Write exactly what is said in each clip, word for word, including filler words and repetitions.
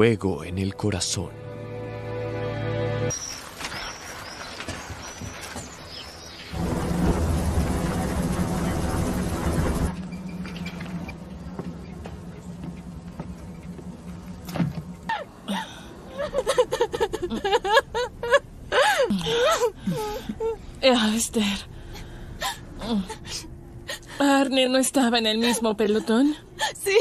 fuego en el corazón. Esther. ¿Arne no estaba en el mismo pelotón? Sí.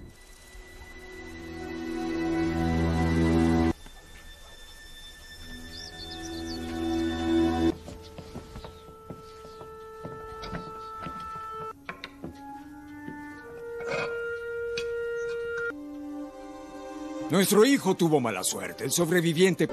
Nuestro hijo tuvo mala suerte. El sobreviviente...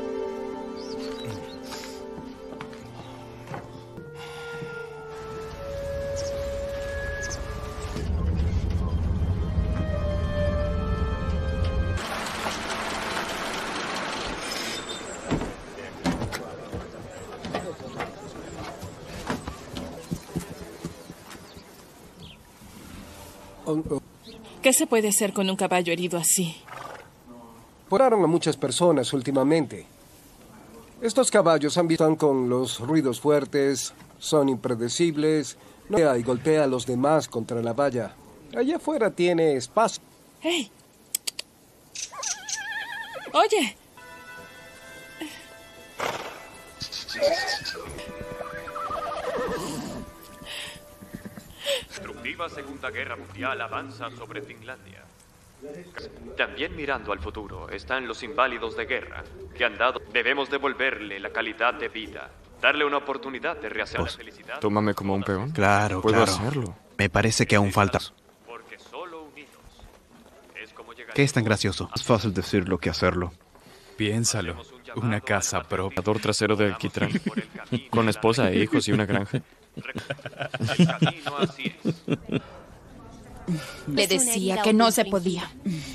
¿Qué se puede hacer con un caballo herido así? Pararon a muchas personas últimamente. Estos caballos han visto con los ruidos fuertes, son impredecibles, no y golpea a los demás contra la valla. Allá afuera tiene espacio. ¡Hey! ¡Oye! La Segunda Guerra Mundial avanza sobre Finlandia. También mirando al futuro están los inválidos de guerra que han dado. Debemos devolverle la calidad de vida, darle una oportunidad de rehacer Pues, la felicidad. Tómame como un peón. Claro, Puedo claro. hacerlo. Me parece que aún falta. Porque solo unidos es como llegar. ¿Qué es tan gracioso? Es fácil decirlo que hacerlo. Piénsalo. Una casa propia. Ador trasero de alquitrán. Con esposa e hijos y una granja. El camino así es. Le decía que no se podía.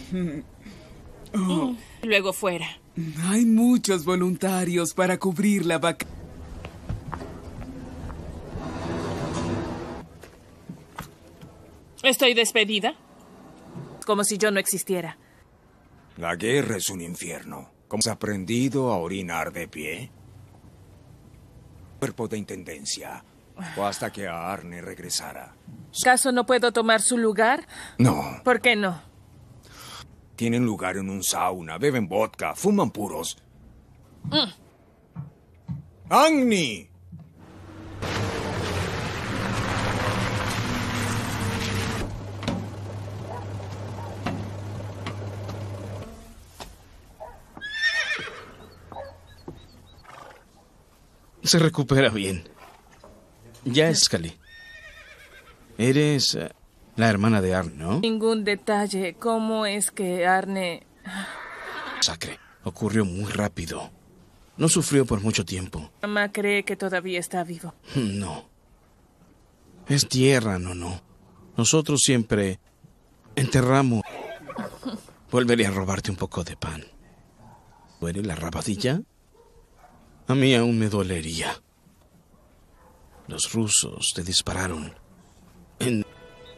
Oh. Luego fuera. Hay muchos voluntarios para cubrir la vaca. ¿Estoy despedida? Como si yo no existiera. La guerra es un infierno. ¿Cómo has aprendido a orinar de pie? Cuerpo de intendencia. O hasta que Arne regresara. ¿Acaso no puedo tomar su lugar? No. ¿Por qué no? Tienen lugar en un sauna, beben vodka, fuman puros. Mm. ¡Agni! Se recupera bien. Ya es Scully. Eres uh, la hermana de Arne, ¿no? Ningún detalle. ¿Cómo es que Arne...? Sacre. Ocurrió muy rápido. No sufrió por mucho tiempo. Mamá cree que todavía está vivo. No. Es tierra, no, no. Nosotros siempre enterramos. Volveré a robarte un poco de pan. ¿Duele la rabadilla? A mí aún me dolería. Los rusos te dispararon en...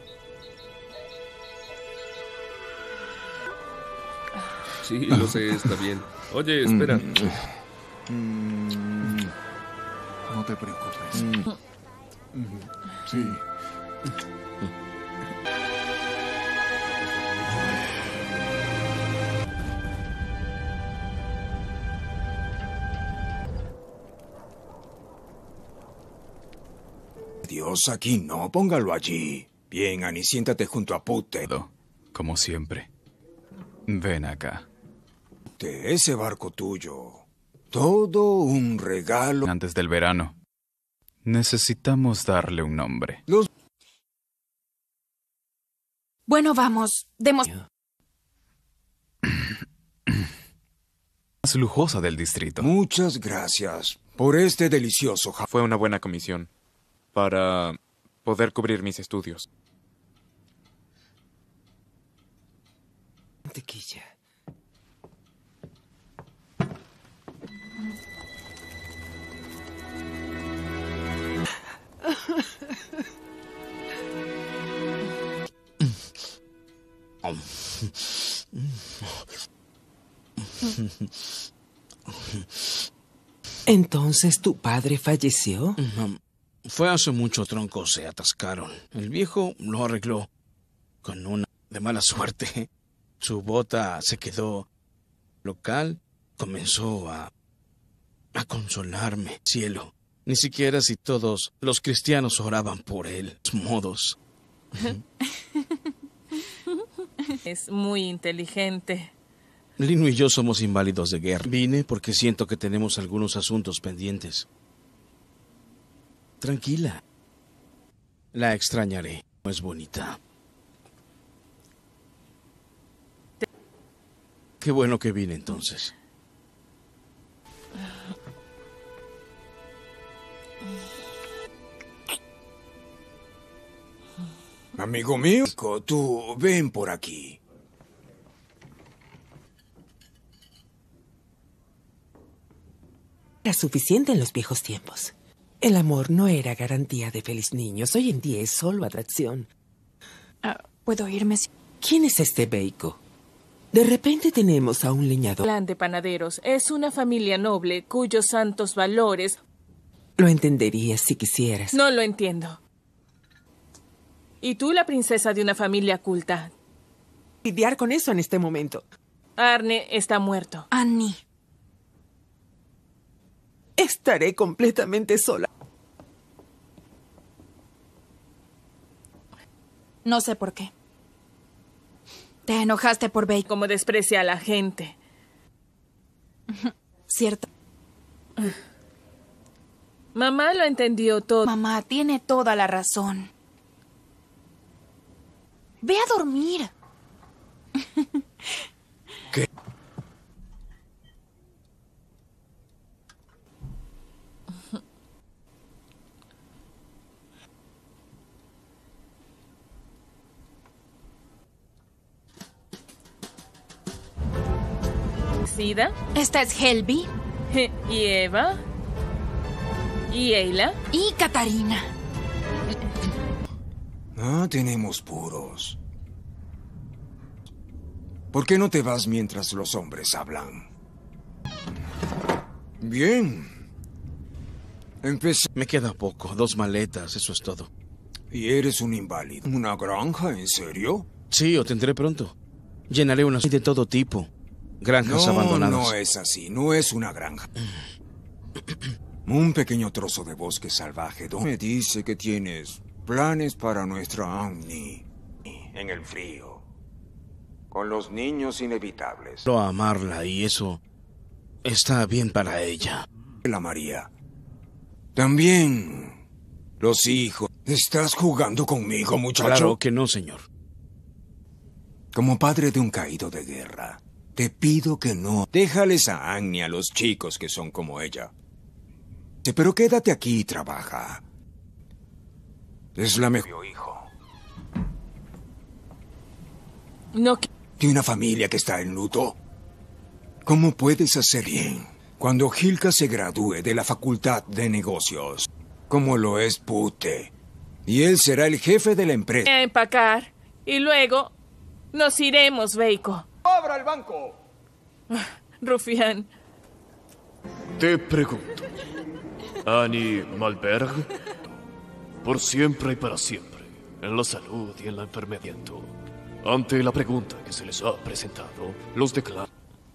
Sí, lo sé, está bien. Oye, espera. Mm. No te preocupes. Mm. Sí. Dios, aquí no, póngalo allí. Bien, Annie, siéntate junto a Pute. Como siempre. Ven acá. De ese barco tuyo. Todo un regalo. Antes del verano. Necesitamos darle un nombre. Los... Bueno, vamos. Demos... Más lujosa del distrito. Muchas gracias por este delicioso... Fue una buena comisión para poder cubrir mis estudios. Mantequilla. ¿Entonces tu padre falleció? Fue hace mucho, troncos se atascaron. El viejo lo arregló con una de mala suerte. Su bota se quedó local. Comenzó a, a consolarme, cielo. Ni siquiera si todos los cristianos oraban por él. Modos. Es muy inteligente. Lino y yo somos inválidos de guerra. Vine porque siento que tenemos algunos asuntos pendientes. Tranquila. La extrañaré. No es bonita. Qué bueno que vine entonces. Amigo mío, tú ven por aquí. Era suficiente en los viejos tiempos. El amor no era garantía de feliz niños. Hoy en día es solo atracción. Uh, ¿Puedo irme? ¿Quién es este Beiko? De repente tenemos a un leñador. Clan de panaderos es una familia noble cuyos santos valores... Lo entenderías si quisieras. No lo entiendo. Y tú, la princesa de una familia culta. Lidiar con eso en este momento. Arne está muerto. Annie. Estaré completamente sola. No sé por qué. Te enojaste por Beiko. Como desprecia a la gente. Cierto. Mamá lo entendió todo. Mamá tiene toda la razón. Ve a dormir. ¿Qué? ¿Sida? Esta es Helby. ¿Y Eva? ¿Y Ayla? Y Catarina. Ah, tenemos puros. ¿Por qué no te vas mientras los hombres hablan? Bien. Empecé. Me queda poco, dos maletas, eso es todo. ¿Y eres un inválido? ¿Una granja, en serio? Sí, o tendré pronto. Llenaré unas de todo tipo. Granjas no, abandonadas. No, es así, no es una granja. Un pequeño trozo de bosque salvaje. Me dice que tienes planes para nuestra Annie en el frío. Con los niños inevitables. Lo a amarla y eso está bien para ella. La María. También los hijos. ¿Estás jugando conmigo, muchacho? Claro que no, señor. Como padre de un caído de guerra, te pido que no déjales a Annie a los chicos que son como ella. Pero quédate aquí y trabaja. Es la mejor hijo. No. ¿De una familia que está en luto? ¿Cómo puedes hacer bien cuando Hilka se gradúe de la Facultad de Negocios? Como lo es Pute. Y él será el jefe de la empresa. A empacar. Y luego nos iremos, Beiko. ¡Abra el banco! Rufián. Te pregunto. Annie Malberg, por siempre y para siempre, en la salud y en la enfermedad. Ante la pregunta que se les ha presentado, los declaro.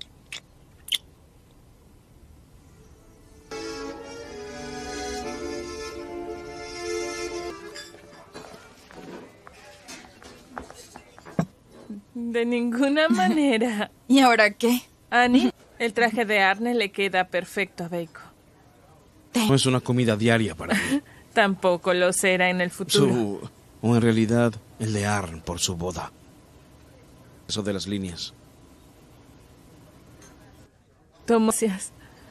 De ninguna manera. ¿Y ahora qué? Annie, el traje de Arne le queda perfecto a Beiko. No es una comida diaria para mí. Tampoco lo será en el futuro. Su... O en realidad, el de Arn por su boda. Eso de las líneas. Tomasias.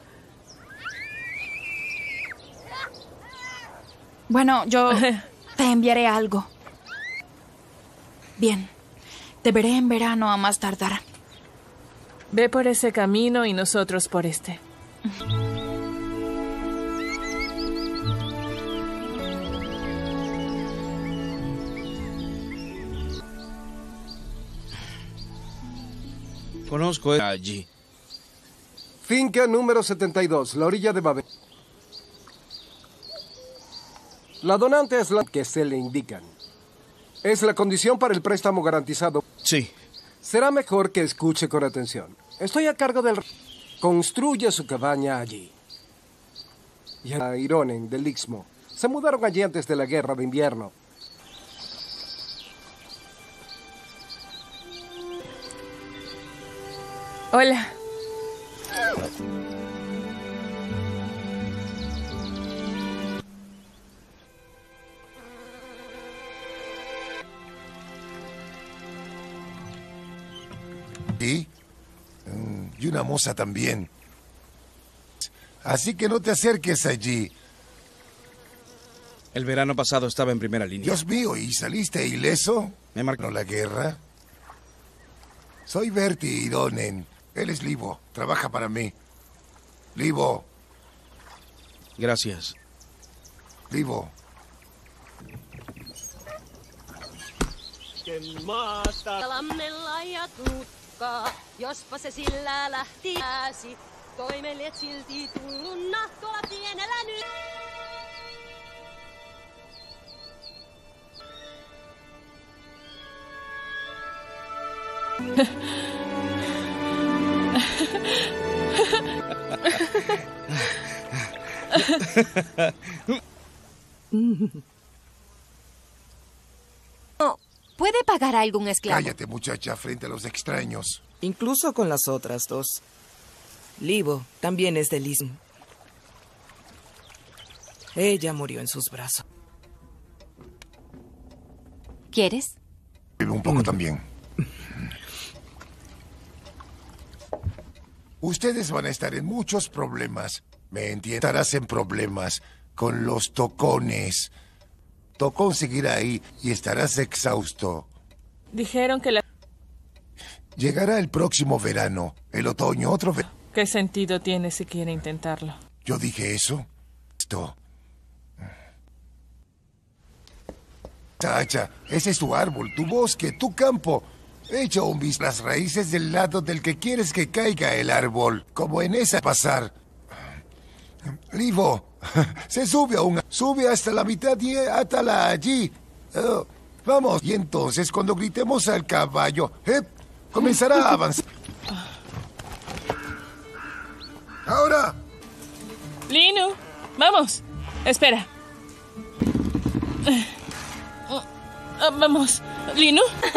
Bueno, yo te enviaré algo. Bien. Te veré en verano a más tardar. Ve por ese camino y nosotros por este. Conozco allí. Finca número setenta y dos, la orilla de Babel. La donante es la que se le indican. Es la condición para el préstamo garantizado. Sí. Será mejor que escuche con atención. Estoy a cargo del... Construye su cabaña allí. Y a Ironen, del Istmo. Se mudaron allí antes de la guerra de invierno. Hola. ¿Y? Mm, y una moza también. Así que no te acerques allí. El verano pasado estaba en primera línea. Dios mío, ¿y saliste ileso? Me marcó la guerra. Soy Bertie Ironen. Él es Livo. Trabaja para mí. Livo. Gracias. Livo. Lammella ja tukkaa, jospa se sillä lähti pääsi. Toimelet silti tullunna tuolla pienellä nyt. No, ¿puede pagar a algún esclavo? Cállate, muchacha, frente a los extraños. Incluso con las otras dos. Livo también es del Istmo. Ella murió en sus brazos. ¿Quieres? Un poco también. Ustedes van a estar en muchos problemas. Me entiendes. Estarás en problemas con los tocones. Tocón seguirá ahí y estarás exhausto. Dijeron que la... Llegará el próximo verano, el otoño, otro verano. ¿Qué sentido tiene si quiere intentarlo? ¿Yo dije eso? Esto. Chacha, ese es tu árbol, tu bosque, tu campo. Echa un vistazo a las raíces del lado del que quieres que caiga el árbol, como en esa pasar. Livo, se sube a un... Sube hasta la mitad y átala allí. Oh, vamos. Y entonces, cuando gritemos al caballo, eh, comenzará a avanzar. ¡Ahora! Linu, vamos. Espera. Uh, vamos. Linu.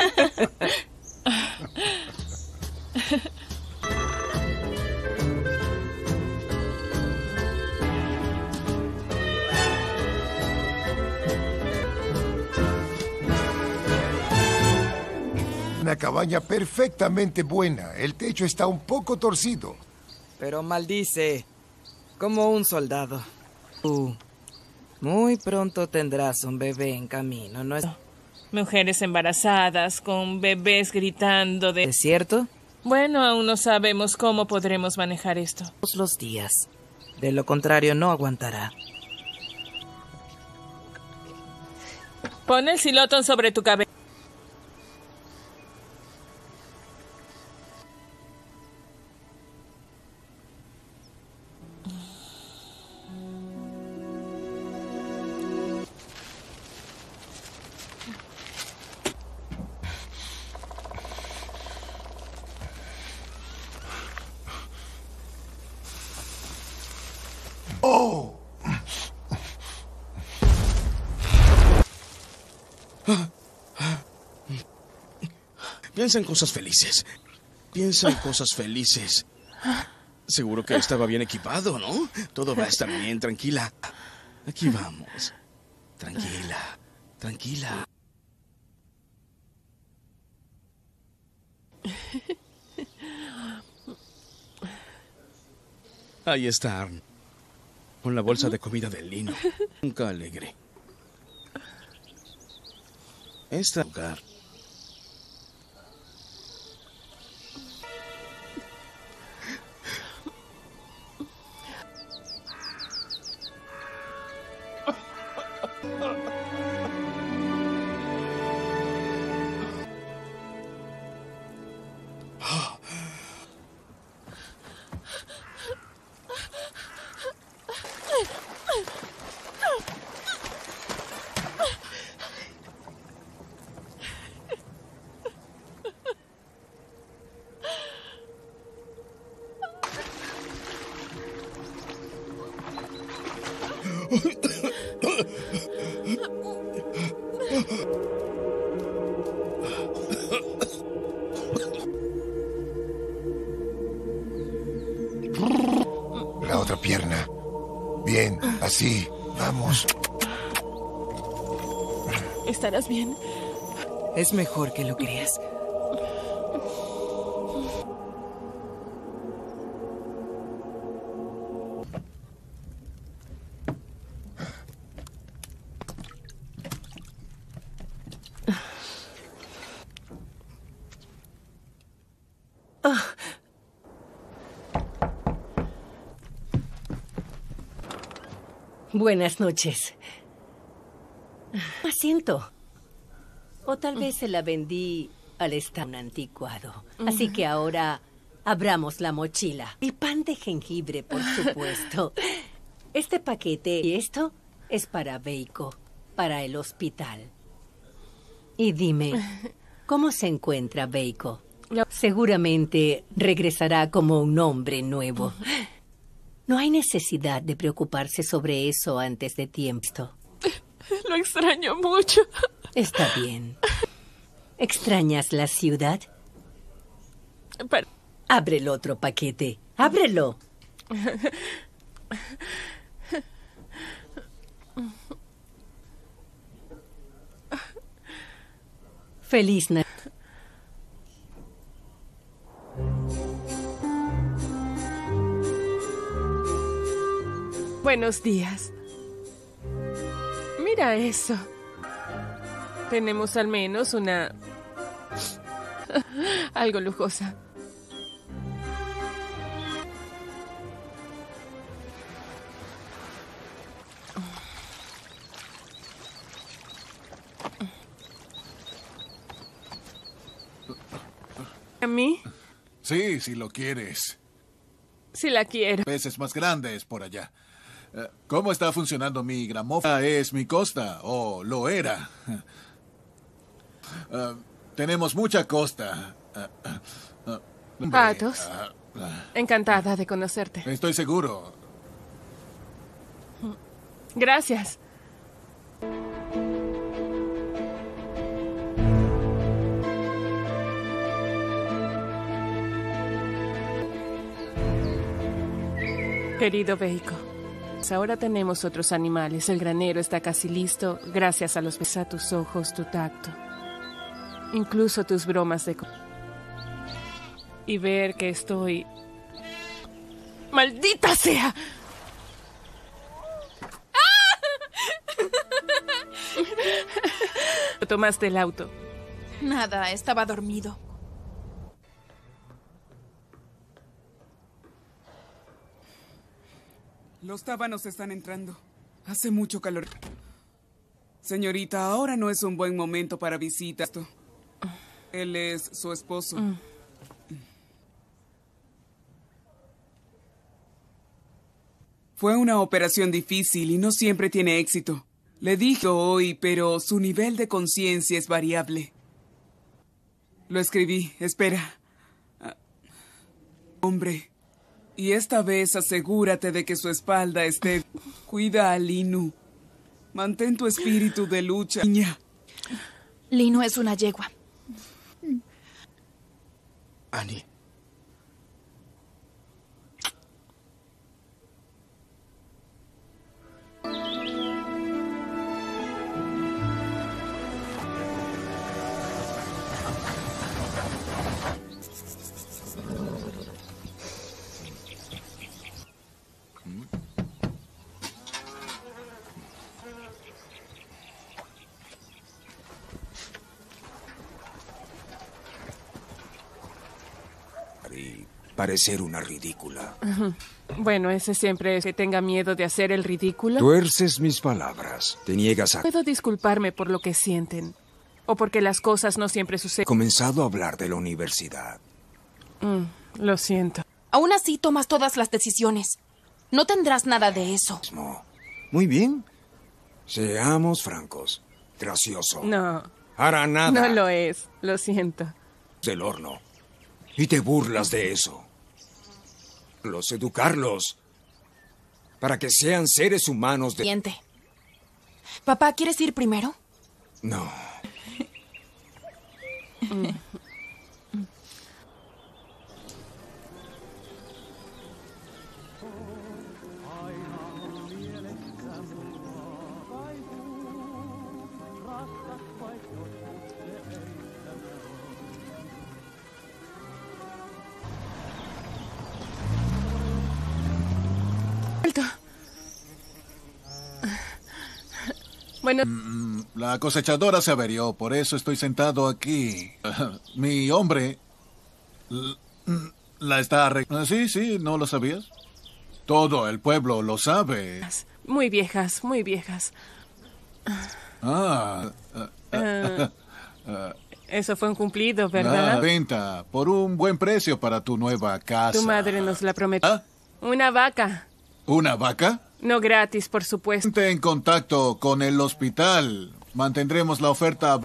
Una cabaña perfectamente buena. El techo está un poco torcido. Pero maldice, como un soldado. Tú, muy pronto tendrás un bebé en camino, ¿no es? Mujeres embarazadas, con bebés gritando de... ¿Es cierto? Bueno, aún no sabemos cómo podremos manejar esto. Todos los días. De lo contrario, no aguantará. Pon el silotón sobre tu cabeza. ¡Oh! Piensa en cosas felices. Piensa en cosas felices. Seguro que estaba bien equipado, ¿no? Todo va a estar bien, tranquila. Aquí vamos. Tranquila, tranquila. Ahí está Arn, con la bolsa de comida del Lino. Nunca alegre. Este lugar. La otra pierna. Bien, así. Vamos. ¿Estarás bien? Es mejor que lo creas. Buenas noches. Asiento. O tal vez se la vendí al estar un anticuado. Así que ahora abramos la mochila. Y pan de jengibre, por supuesto. Este paquete y esto es para Veiko, para el hospital. Y dime, ¿cómo se encuentra Veiko? Seguramente regresará como un hombre nuevo. No hay necesidad de preocuparse sobre eso antes de tiempo. Lo extraño mucho. Está bien. ¿Extrañas la ciudad? Pero... Abre el otro paquete. ¡Ábrelo! Feliz Navidad. Buenos días. Mira eso. Tenemos al menos una... algo lujosa. ¿A mí? Sí, si lo quieres. Si la quiero. Peces más grandes por allá. ¿Cómo está funcionando mi gramófono? Es mi costa, o lo era. Uh, tenemos mucha costa. Uh, uh, uh, Patos, uh, uh, encantada de conocerte. Estoy seguro. Gracias. Querido Veiko, ahora tenemos otros animales. El granero está casi listo gracias a los besos, a tus ojos, tu tacto. Incluso tus bromas de... Y ver que estoy... ¡Maldita sea! Tomaste el auto. Nada, estaba dormido. Los tábanos están entrando. Hace mucho calor. Señorita, ahora no es un buen momento para visitas. Él es su esposo. Mm. Fue una operación difícil y no siempre tiene éxito. Le dije hoy, pero su nivel de conciencia es variable. Lo escribí. Espera. Ah. Hombre. Y esta vez asegúrate de que su espalda esté... Cuida a Linu. Mantén tu espíritu de lucha, niña. Linu es una yegua. Annie. Parecer una ridícula. Uh-huh. Bueno, ese siempre es que tenga miedo de hacer el ridículo. Tuerces mis palabras. Te niegas a... Puedo disculparme por lo que sienten. O porque las cosas no siempre suceden. He comenzado a hablar de la universidad. Mm, lo siento. Aún así tomas todas las decisiones. No tendrás nada de eso. Muy bien. Seamos francos. Gracioso. No. Hará nada. No lo es. Lo siento. Del horno. Y te burlas de eso. Los educarlos. Para que sean seres humanos de... Siguiente. Papá, ¿quieres ir primero? No. Bueno. La cosechadora se averió, por eso estoy sentado aquí. Mi hombre la está arreglando. Sí, sí, ¿no lo sabías? Todo el pueblo lo sabe. Muy viejas, muy viejas. Ah. Uh, eso fue un cumplido, Ah, ¿verdad? venta por un buen precio para tu nueva casa. Tu madre nos la prometió. ¿Ah? Una vaca. ¿Una vaca? No gratis, por supuesto. Ponte en contacto con el hospital. Mantendremos la oferta.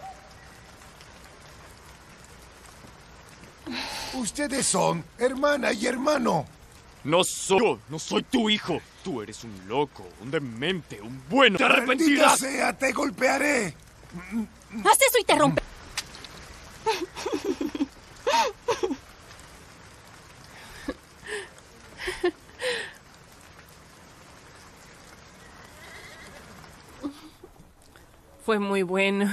Ustedes son hermana y hermano. No soy yo, no soy tu hijo. Tú eres un loco, un demente, un bueno. ¡Te ¡Maldita arrepentirás! sea, te golpearé! Haz eso y te rompe. Fue muy bueno.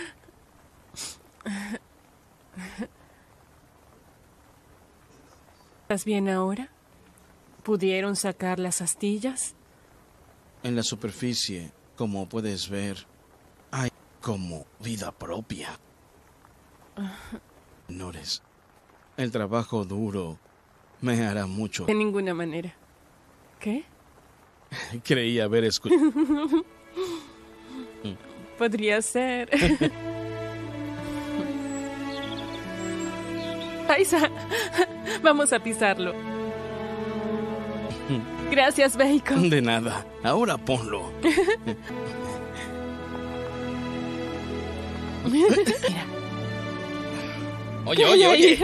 ¿Estás bien ahora? ¿Pudieron sacar las astillas? En la superficie, como puedes ver, hay como vida propia. Ignores. El trabajo duro me hará mucho. De ninguna manera. ¿Qué? Creí haber escuchado. Podría ser. Aiza, vamos a pisarlo. Gracias, Bacon. De nada. Ahora ponlo. Mira. Oye, oye, oye.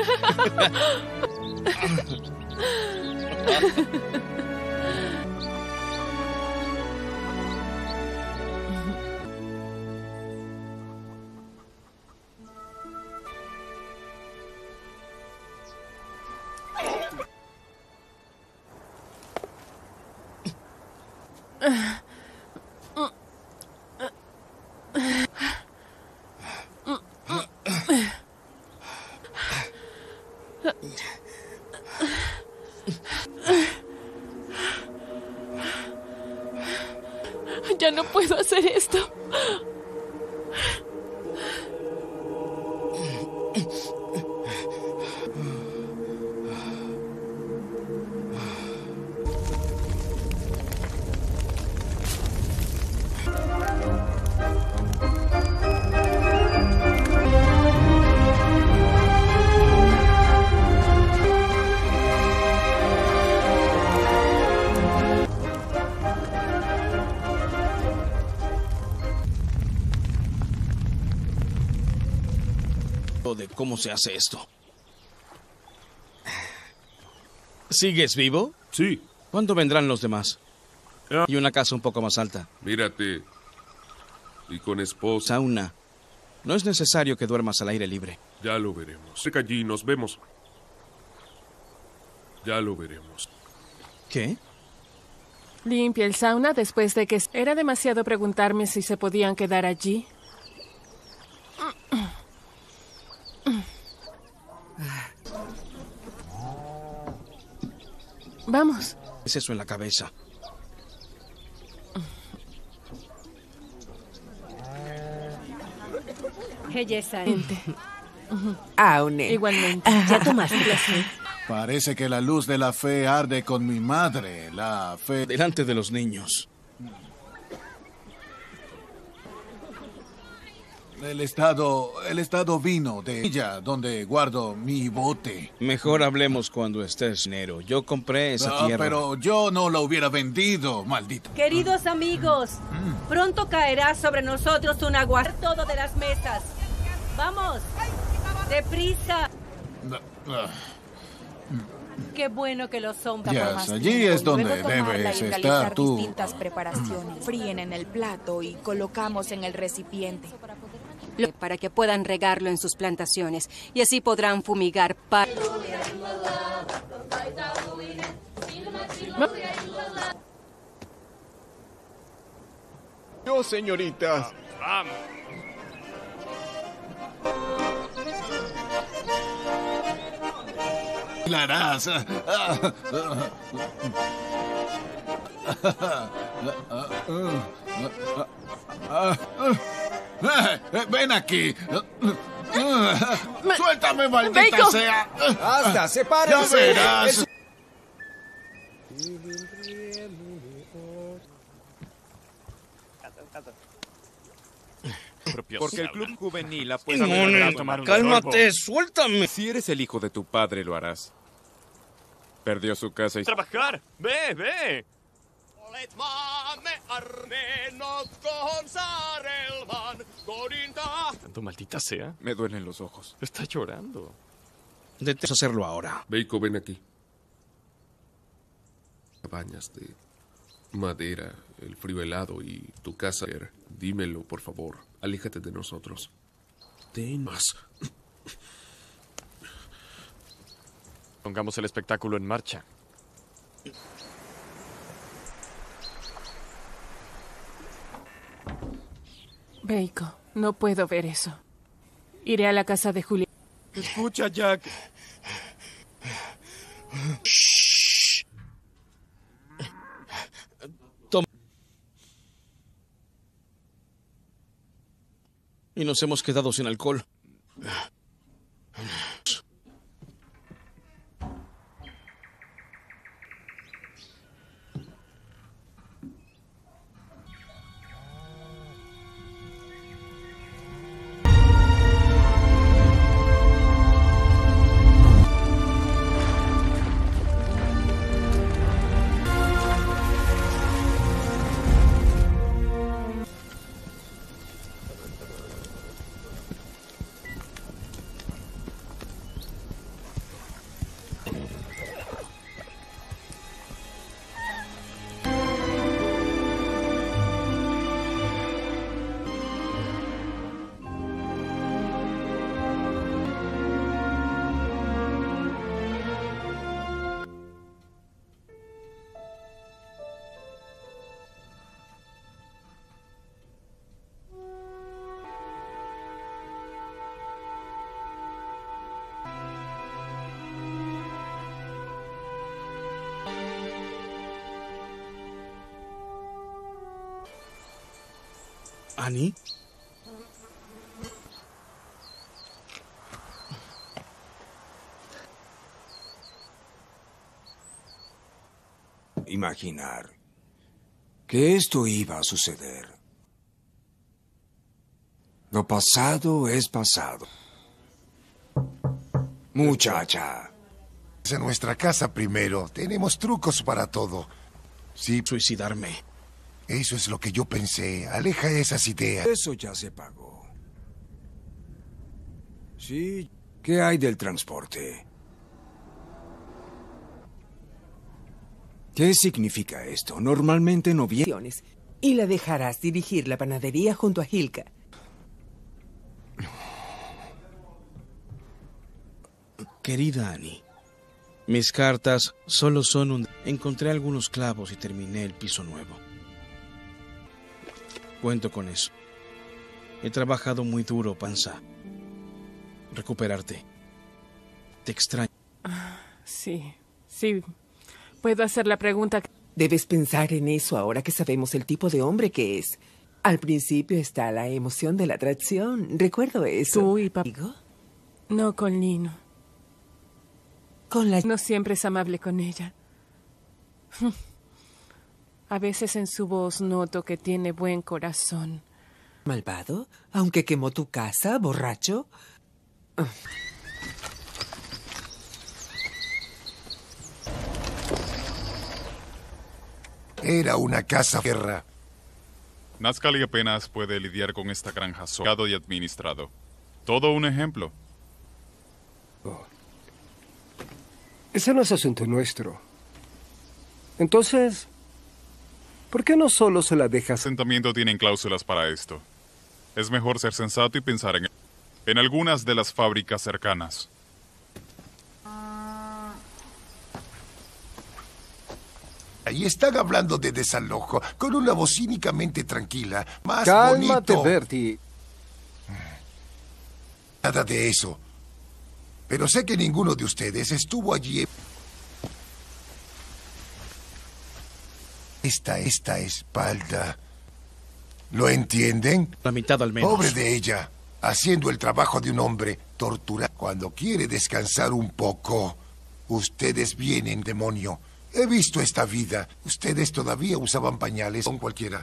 Ya no puedo hacer esto. De cómo se hace esto. ¿Sigues vivo? Sí. ¿Cuándo vendrán los demás? Ah. Y una casa un poco más alta. Mírate. Y con esposa. Sauna. No es necesario que duermas al aire libre. Ya lo veremos. Cerca allí, nos vemos. Ya lo veremos. ¿Qué? Limpia el sauna después de que... Era demasiado preguntarme si se podían quedar allí. Vamos. Es eso en la cabeza. Belleza. Aune. Igualmente. ¿Ya tomaste la fe? Parece que la luz de la fe arde con mi madre. La fe... Delante de los niños. el estado, el estado vino de ella, donde guardo mi bote. Mejor hablemos cuando estés dinero. Yo compré esa Ah, tierra. pero yo no la hubiera vendido, maldito. Queridos amigos, pronto caerá sobre nosotros un aguacero todo de las mesas. ¡Vamos! ¡Deprisa! Qué bueno que los hombres... Yes, allí es donde Luego tomarla debes y estar realizar tú. distintas preparaciones. Fríen en el plato y colocamos en el recipiente. Lo- para que puedan regarlo en sus plantaciones y así podrán fumigar para... No, señoritas. Vamos. La harás. Ven aquí. Suéltame, maldita Bacon. sea. Basta, sepárense. Ya verás. Porque el club juvenil ha puesto Simón, a tomar un cálmate, sorbo. suéltame. Si eres el hijo de tu padre, lo harás. Perdió su casa y... ¡Trabajar! ¡Ve, ve! Tanto maldita sea. Me duelen los ojos. Está llorando. Detesto hacerlo ahora. Bacon, ven aquí. Cabañas de madera, el frío helado y tu casa. Dímelo, por favor. Aléjate de nosotros. Ten más. Pongamos el espectáculo en marcha. Bacon, no puedo ver eso. Iré a la casa de Julia. Escucha, Jack. Toma. Y nos hemos quedado sin alcohol. ¿Annie? Imaginar que esto iba a suceder. Lo pasado es pasado. Muchacha. En nuestra casa primero. Tenemos trucos para todo. Sí. Suicidarme. Eso es lo que yo pensé. Aleja esas ideas. Eso ya se pagó. Sí. ¿Qué hay del transporte? ¿Qué significa esto? Normalmente no viene. Y la dejarás dirigir la panadería junto a Hilka. Querida Annie, mis cartas solo son un... Encontré algunos clavos y terminé el piso nuevo. Cuento con eso. He trabajado muy duro, panza. Recuperarte. Te extraño. Sí, sí. Puedo hacer la pregunta. Debes pensar en eso ahora que sabemos el tipo de hombre que es. Al principio está la emoción de la atracción. Recuerdo eso. ¿Tú y papá? No con Lino. Con la... No siempre es amable con ella. A veces en su voz noto que tiene buen corazón. ¿Malvado? ¿Aunque quemó tu casa, borracho? Era una casa guerra. Nazcali apenas puede lidiar con esta granja solo y administrado. Todo un ejemplo. Oh. Ese no es asunto nuestro. Entonces, ¿por qué no solo se la dejas? El asentamiento tienen cláusulas para esto. Es mejor ser sensato y pensar en, en algunas de las fábricas cercanas. Y están hablando de desalojo con una voz cínicamente tranquila. Más Cálmate, bonito. Bertie. Nada de eso. Pero sé que ninguno de ustedes estuvo allí. Esta, esta espalda. ¿Lo entienden? La mitad al menos. Pobre de ella, haciendo el trabajo de un hombre torturado. Cuando quiere descansar un poco, ustedes vienen, demonio. He visto esta vida. Ustedes todavía usaban pañales con cualquiera.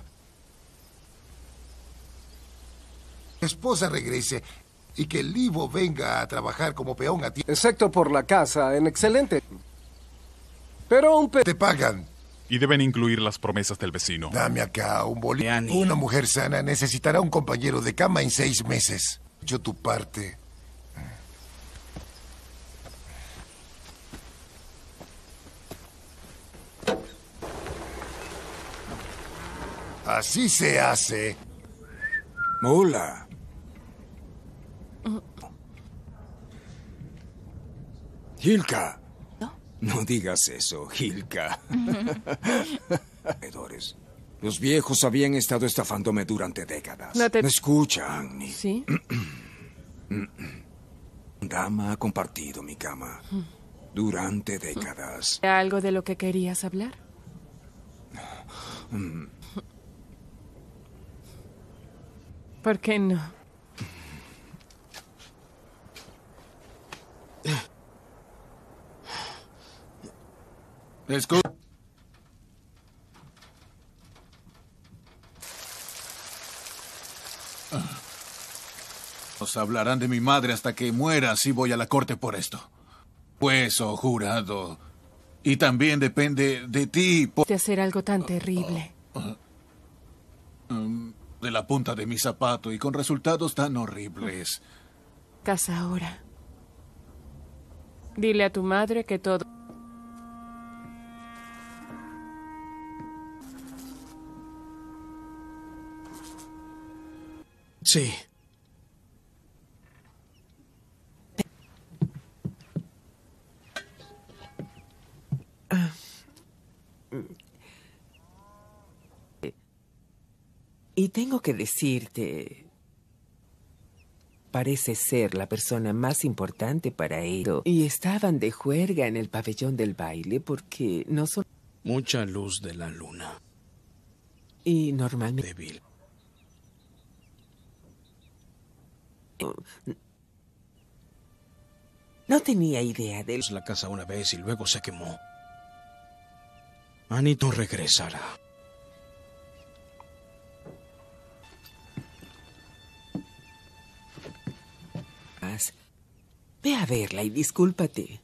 Mi esposa regrese y que el Livo venga a trabajar como peón a ti. Excepto por la casa, en excelente. Pero un pe... Te pagan. Y deben incluir las promesas del vecino. Dame acá un bolígrafo. Una mujer sana necesitará un compañero de cama en seis meses. Yo tu parte. Así se hace. Hola. Hilka. ¿No? No digas eso, Hilka. Los viejos habían estado estafándome durante décadas. No te... ¿Me escucha, Agni? Sí. Dama ha compartido mi cama durante décadas. ¿Algo de lo que querías hablar? ¿Por qué no? Escucha. Nos hablarán de mi madre hasta que muera si voy a la corte por esto. Pues, oh jurado. Y también depende de ti. Por... De hacer algo tan terrible. Um, de la punta de mi zapato y con resultados tan horribles. Casa ahora. Dile a tu madre que todo... Sí. Y tengo que decirte, parece ser la persona más importante para ello. Y estaban de juerga en el pabellón del baile porque no son... Mucha luz de la luna. Y normalmente... Débil. No tenía idea de... La casa una vez y luego se quemó. Anito regresará. Ve a verla y discúlpate.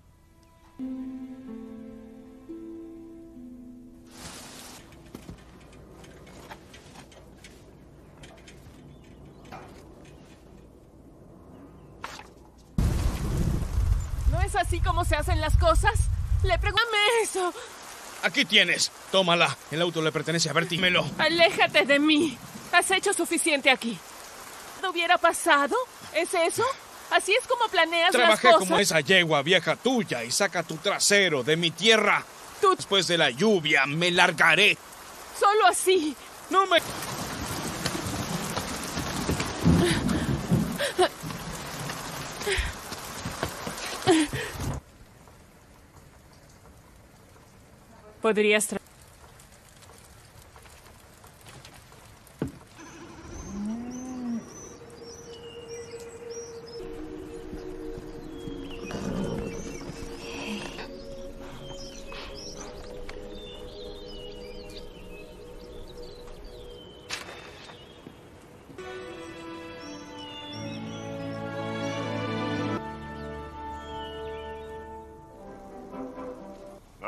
¿No es así como se hacen las cosas? Le pregúntame eso. Aquí tienes. Tómala. El auto le pertenece a Bertie. Dímelo. Aléjate de mí. Has hecho suficiente aquí. ¿No hubiera pasado? ¿Es eso? ¿Así es como planeas Trabajé las cosas? como esa yegua vieja tuya y saca tu trasero de mi tierra. Tú... Después de la lluvia me largaré. Solo así. No me... Podrías... Tra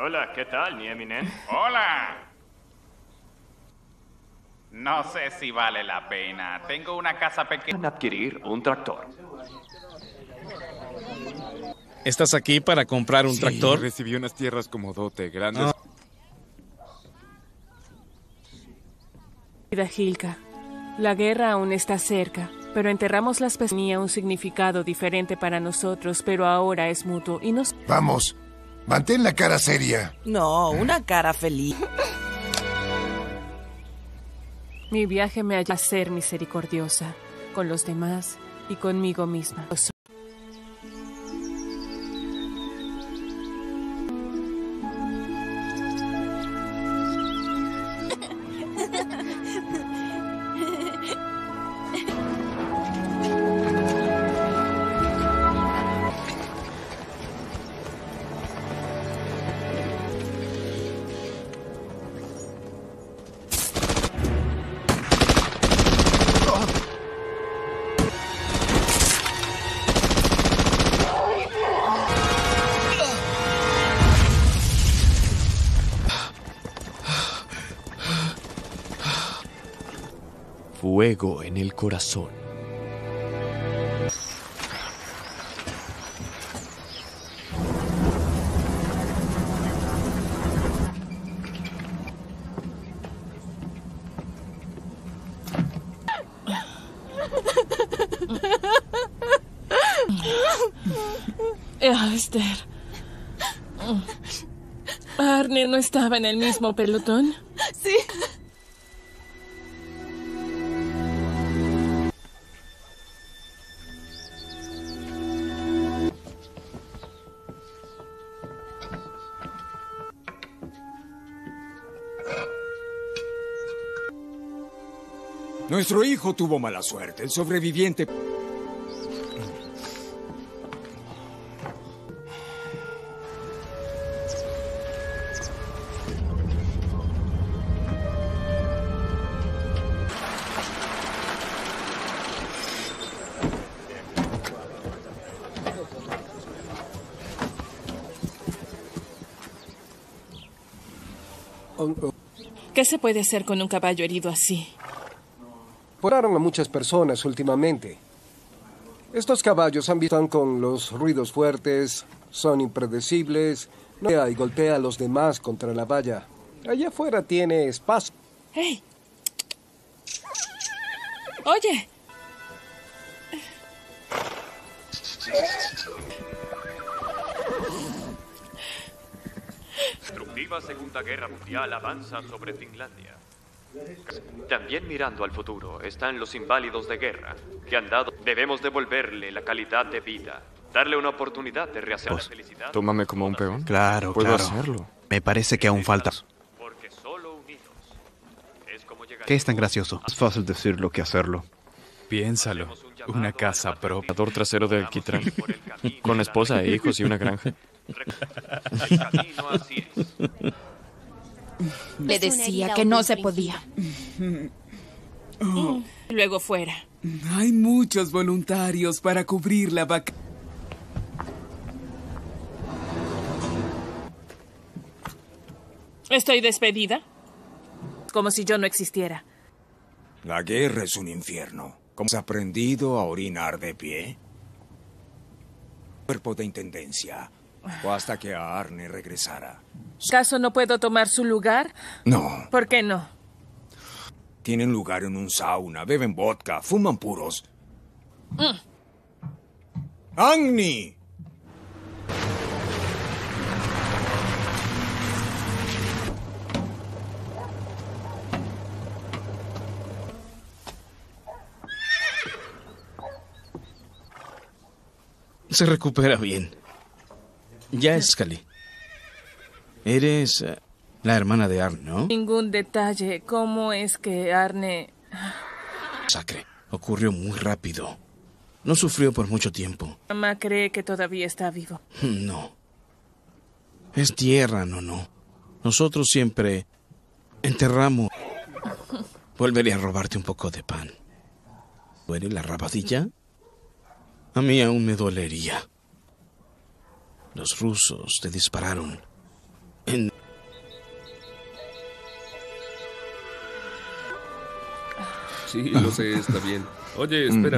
Hola, ¿qué tal, mi eminente? Hola. No sé si vale la pena. Tengo una casa pequeña. Van a adquirir un tractor. ¿Estás aquí para comprar un Sí, tractor? recibí unas tierras como dote, grandes. Ah. Querida Hilka, la guerra aún está cerca, pero enterramos las personas. Tenía un significado diferente para nosotros, pero ahora es mutuo y nos... Vamos, mantén la cara seria. No, una cara feliz. Mi viaje me ayuda a ser misericordiosa con los demás y conmigo misma. Fuego en el corazón. Esther. ¿Arne no estaba en el mismo pelotón? Sí. Nuestro hijo tuvo mala suerte. El sobreviviente... ¿Qué se puede hacer con un caballo herido así? Operaron a muchas personas últimamente. Estos caballos han visto con los ruidos fuertes, son impredecibles, no y golpea a los demás contra la valla. Allá afuera tiene espacio. ¡Hey! ¡Oye! Destructiva Segunda Guerra Mundial avanza sobre Finlandia. También mirando al futuro están los inválidos de guerra que han dado. Debemos devolverle la calidad de vida, darle una oportunidad de rehacer la felicidad. Tómame como un peón. Claro, Puedo claro. hacerlo. Me parece que aún falta. Porque solo unidos es como llegar. ¿Qué es tan gracioso? Es fácil decirlo que hacerlo. Piénsalo. Una casa propia. Trasero de alquitrán. Con esposa e hijos y una granja. El camino así es. Le decía que no se podía. Oh, Luego fuera. hay muchos voluntarios para cubrir la vaca. ¿Estoy despedida? Como si yo no existiera. La guerra es un infierno. ¿Cómo has aprendido a orinar de pie? Cuerpo de intendencia. O hasta que Arne regresara. ¿Acaso no puedo tomar su lugar? No. ¿Por qué no? Tienen lugar en un sauna, beben vodka, fuman puros. Mm. ¡Agni! Se recupera bien. Ya, Scully. Eres eh, la hermana de Arne, ¿no? Ningún detalle. ¿Cómo es que Arne... Sacre. Ocurrió muy rápido. No sufrió por mucho tiempo. Mamá cree que todavía está vivo? No. Es tierra, no, no. Nosotros siempre enterramos... Volveré a robarte un poco de pan. ¿Duele la rabadilla? A mí aún me dolería. Los rusos te dispararon En... Sí, lo sé, está bien. Oye, espera.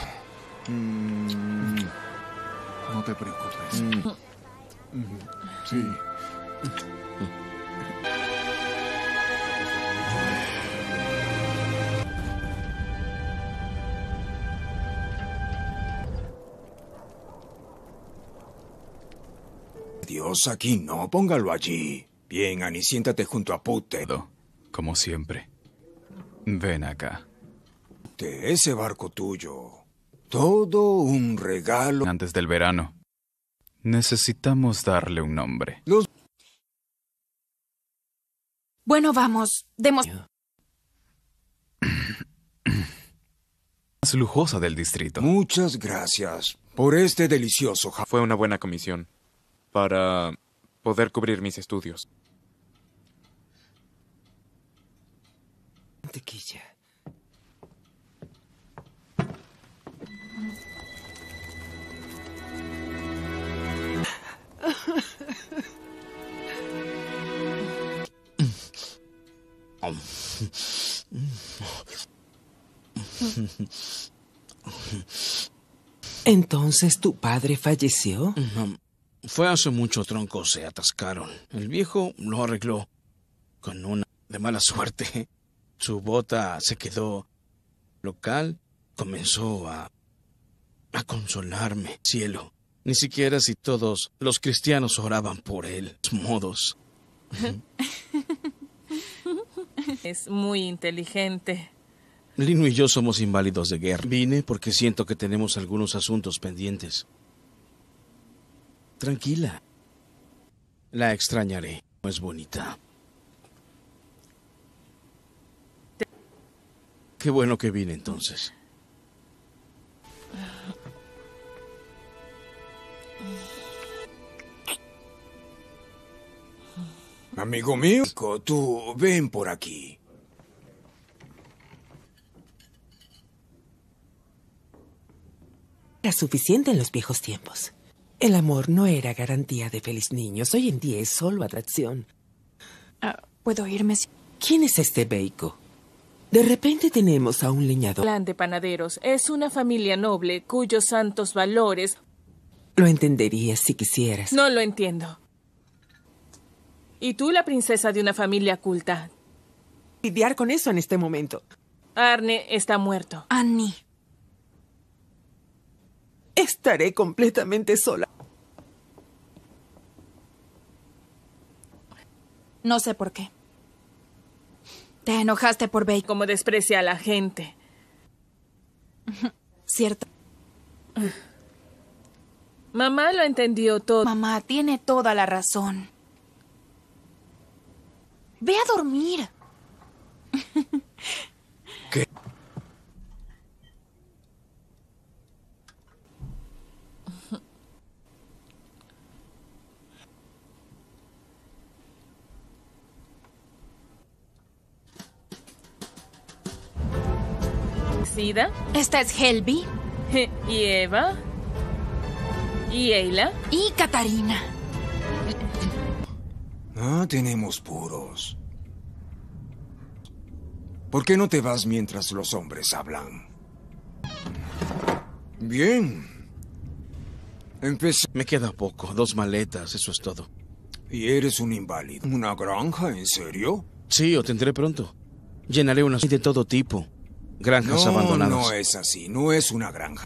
Mm, no te preocupes. Mm, sí. Dios, aquí no, póngalo allí. Bien, Annie, siéntate junto a Pute. Como siempre. Ven acá. De ese barco tuyo. Todo un regalo. Antes del verano. Necesitamos darle un nombre. Los... Bueno, vamos. Demos... Más lujosa del distrito. Muchas gracias por este delicioso... Fue una buena comisión para poder cubrir mis estudios. Mantequilla. Entonces, ¿tu padre falleció? Fue hace mucho, troncos se atascaron. El viejo lo arregló con una de mala suerte. Su bota se quedó local. Comenzó a, a consolarme, cielo. Ni siquiera si todos los cristianos oraban por él. Modos. Es muy inteligente. Lino y yo somos inválidos de guerra. Vine porque siento que tenemos algunos asuntos pendientes. Tranquila. La extrañaré. No es bonita. Qué bueno que vine entonces. Amigo mío, tú ven por aquí. Era suficiente en los viejos tiempos. El amor no era garantía de feliz niños. Hoy en día es solo atracción. Uh, ¿Puedo irme? ¿Quién es este Beiko? De repente tenemos a un leñador. Clan de panaderos es una familia noble cuyos santos valores... Lo entenderías si quisieras. No lo entiendo. Y tú, la princesa de una familia culta. Lidiar con eso en este momento. Arne está muerto. Annie. Estaré completamente sola. No sé por qué. Te enojaste por Beiko. Como desprecia a la gente. Cierto. Mamá lo entendió todo. Mamá tiene toda la razón. Ve a dormir. ¿Qué? ¿Sida? Esta es Helby. ¿Y Eva? ¿Y Ayla? Y Catarina. Ah, tenemos puros. ¿Por qué no te vas mientras los hombres hablan? Bien. Empecé. Me queda poco, dos maletas, eso es todo. ¿Y eres un inválido? ¿Una granja, en serio? Sí, o tendré pronto. Llenaré unas de todo tipo. Granjas no, abandonadas. No, es así, no es una granja.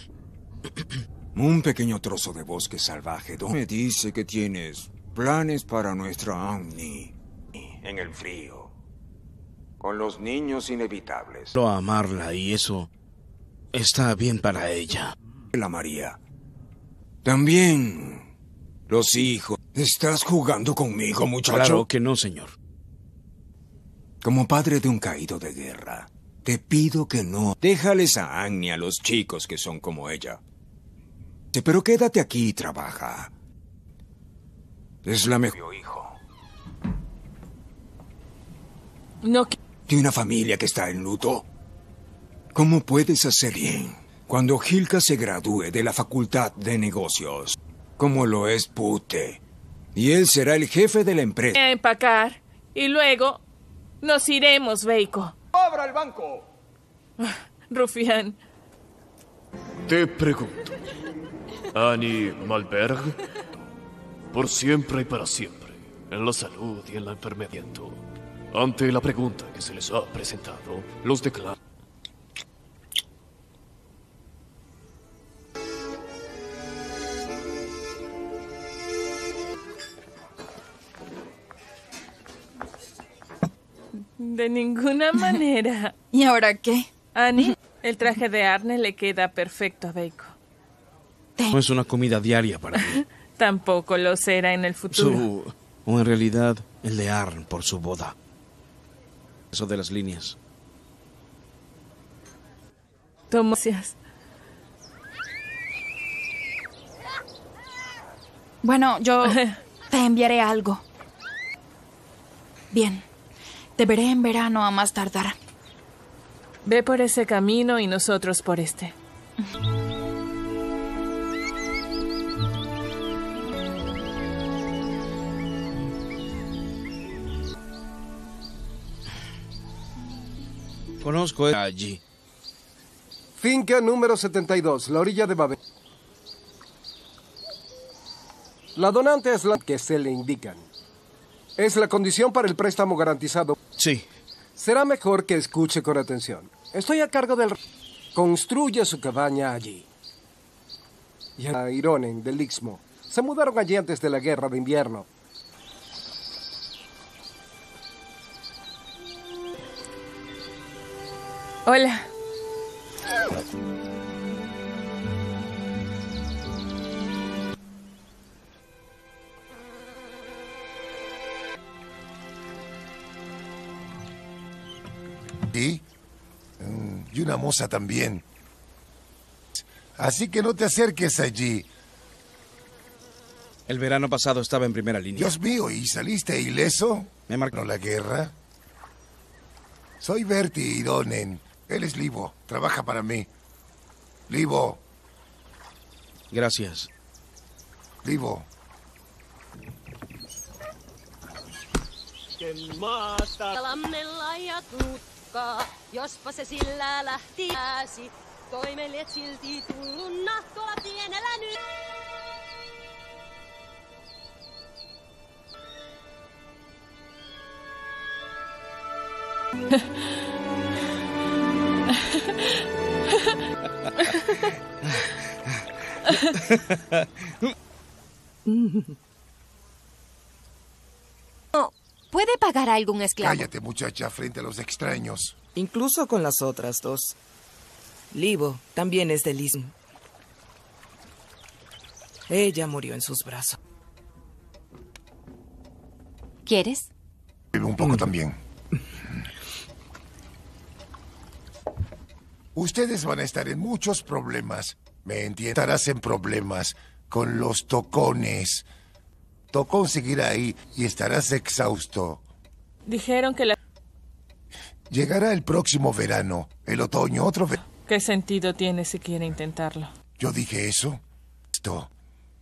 Un pequeño trozo de bosque salvaje. Me dice que tienes planes para nuestra Annie en el frío. Con los niños inevitables. Quiero amarla y eso está bien para ella. La María. También los hijos. ¿Estás jugando conmigo, muchacho? Claro que no, señor. Como padre de un caído de guerra, te pido que no déjales a Annie a los chicos que son como ella. Pero quédate aquí y trabaja. Es la mejor hijo. No. De una familia que está en luto. ¿Cómo puedes hacer bien cuando Hilka se gradúe de la Facultad de Negocios, como lo es Pute? Y él será el jefe de la empresa. A empacar. Y luego nos iremos, Veiko. ¡Abra el banco! Rufián. Te pregunto, Annie Malberg, por siempre y para siempre, en la salud y en la enfermedad. Ante la pregunta que se les ha presentado, los declaro. De ninguna manera. ¿Y ahora qué? Annie, el traje de Arne le queda perfecto a Veiko. No es una comida diaria para mí. Tampoco lo será en el futuro. Su... O en realidad, el de Arn por su boda. Eso de las líneas. Tomasias. Bueno, yo te enviaré algo. Bien. Te veré en verano a más tardar. Ve por ese camino y nosotros por este. Conozco allí. Finca número setenta y dos, la orilla de Babel. La donante es la que se le indican. Es la condición para el préstamo garantizado. Sí. Será mejor que escuche con atención. Estoy a cargo del... Construye su cabaña allí. Y a Ironen, del Istmo. Se mudaron allí antes de la guerra de invierno. Hola. ¿Y? Mm, y una moza también. Así que no te acerques allí. El verano pasado estaba en primera línea. Dios mío, ¿y saliste ileso? Me marcó ¿No la guerra? Soy Bertie Ironen. Él es Livo. Trabaja para mí. Livo. Gracias. Livo. Lammella ja tutkaa, jospa se sillä lähtiäsi. Toimelet silti tullunna tuolla pienellä nyt. ¿Puede pagar a algún esclavo? Cállate, muchacha, frente a los extraños. Incluso con las otras dos. Livo también es del Istmo. Ella murió en sus brazos. ¿Quieres? Un poco también. Ustedes van a estar en muchos problemas. Me entiendes. Estarás en problemas con los tocones. Tocón seguirá ahí y estarás exhausto. Dijeron que la... Llegará el próximo verano, el otoño, otro verano. ¿Qué sentido tiene si quiere intentarlo? ¿Yo dije eso? Esto.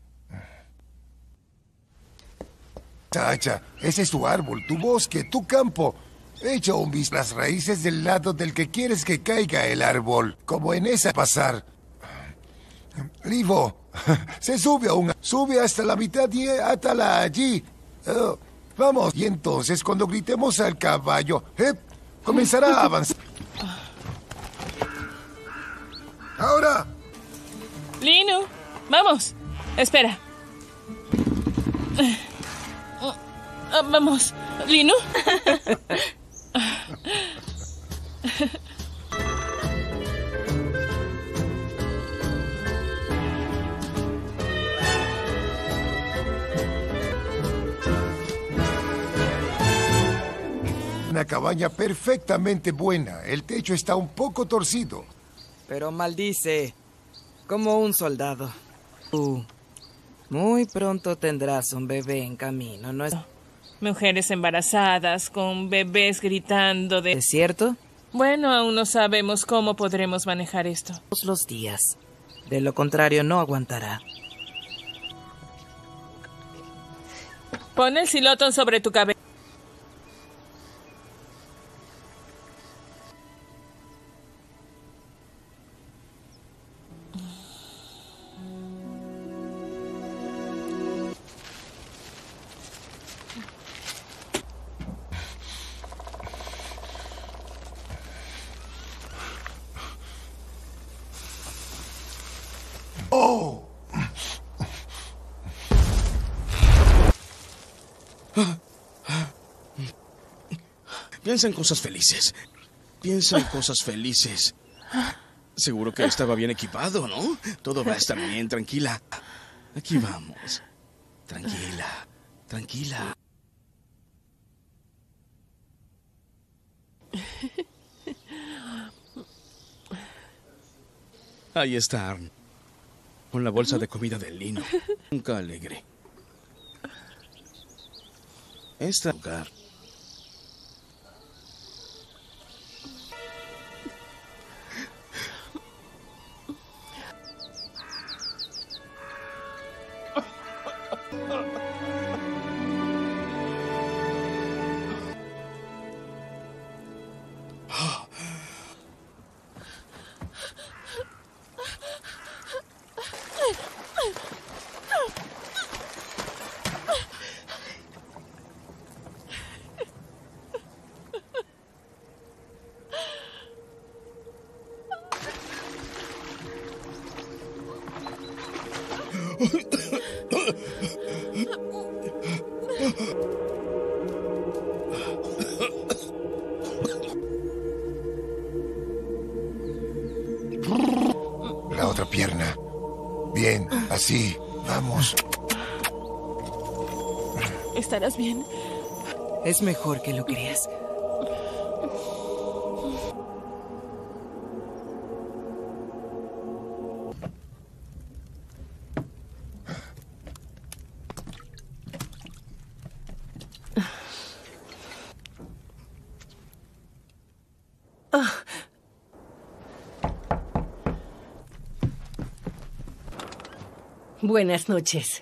Tacha, ese es tu árbol, tu bosque, tu campo. Echa un vistazo a las raíces del lado del que quieres que caiga el árbol, como en esa pasar. Livo, se sube a un... Sube hasta la mitad y átala allí. Uh, vamos. Y entonces, cuando gritemos al caballo, eh, comenzará a avanzar. ¡Ahora! Linu, vamos. Espera. Uh, vamos. Linu. Una cabaña perfectamente buena. El techo está un poco torcido. Pero maldice, como un soldado. Tú, muy pronto tendrás un bebé en camino, ¿no es? Mujeres embarazadas, con bebés gritando de... ¿Es cierto? Bueno, aún no sabemos cómo podremos manejar esto. Todos los días. De lo contrario, no aguantará. Pon el silotón sobre tu cabeza. ¡Oh! Piensa en cosas felices. Piensa en cosas felices. Seguro que estaba bien equipado, ¿no? Todo va a estar bien, tranquila. Aquí vamos. Tranquila, tranquila. Ahí está Arn, con la bolsa de comida del lino. Nunca alegre. Este lugar. La otra pierna. Bien, así. Vamos. ¿Estarás bien? Es mejor que lo creas. Buenas noches.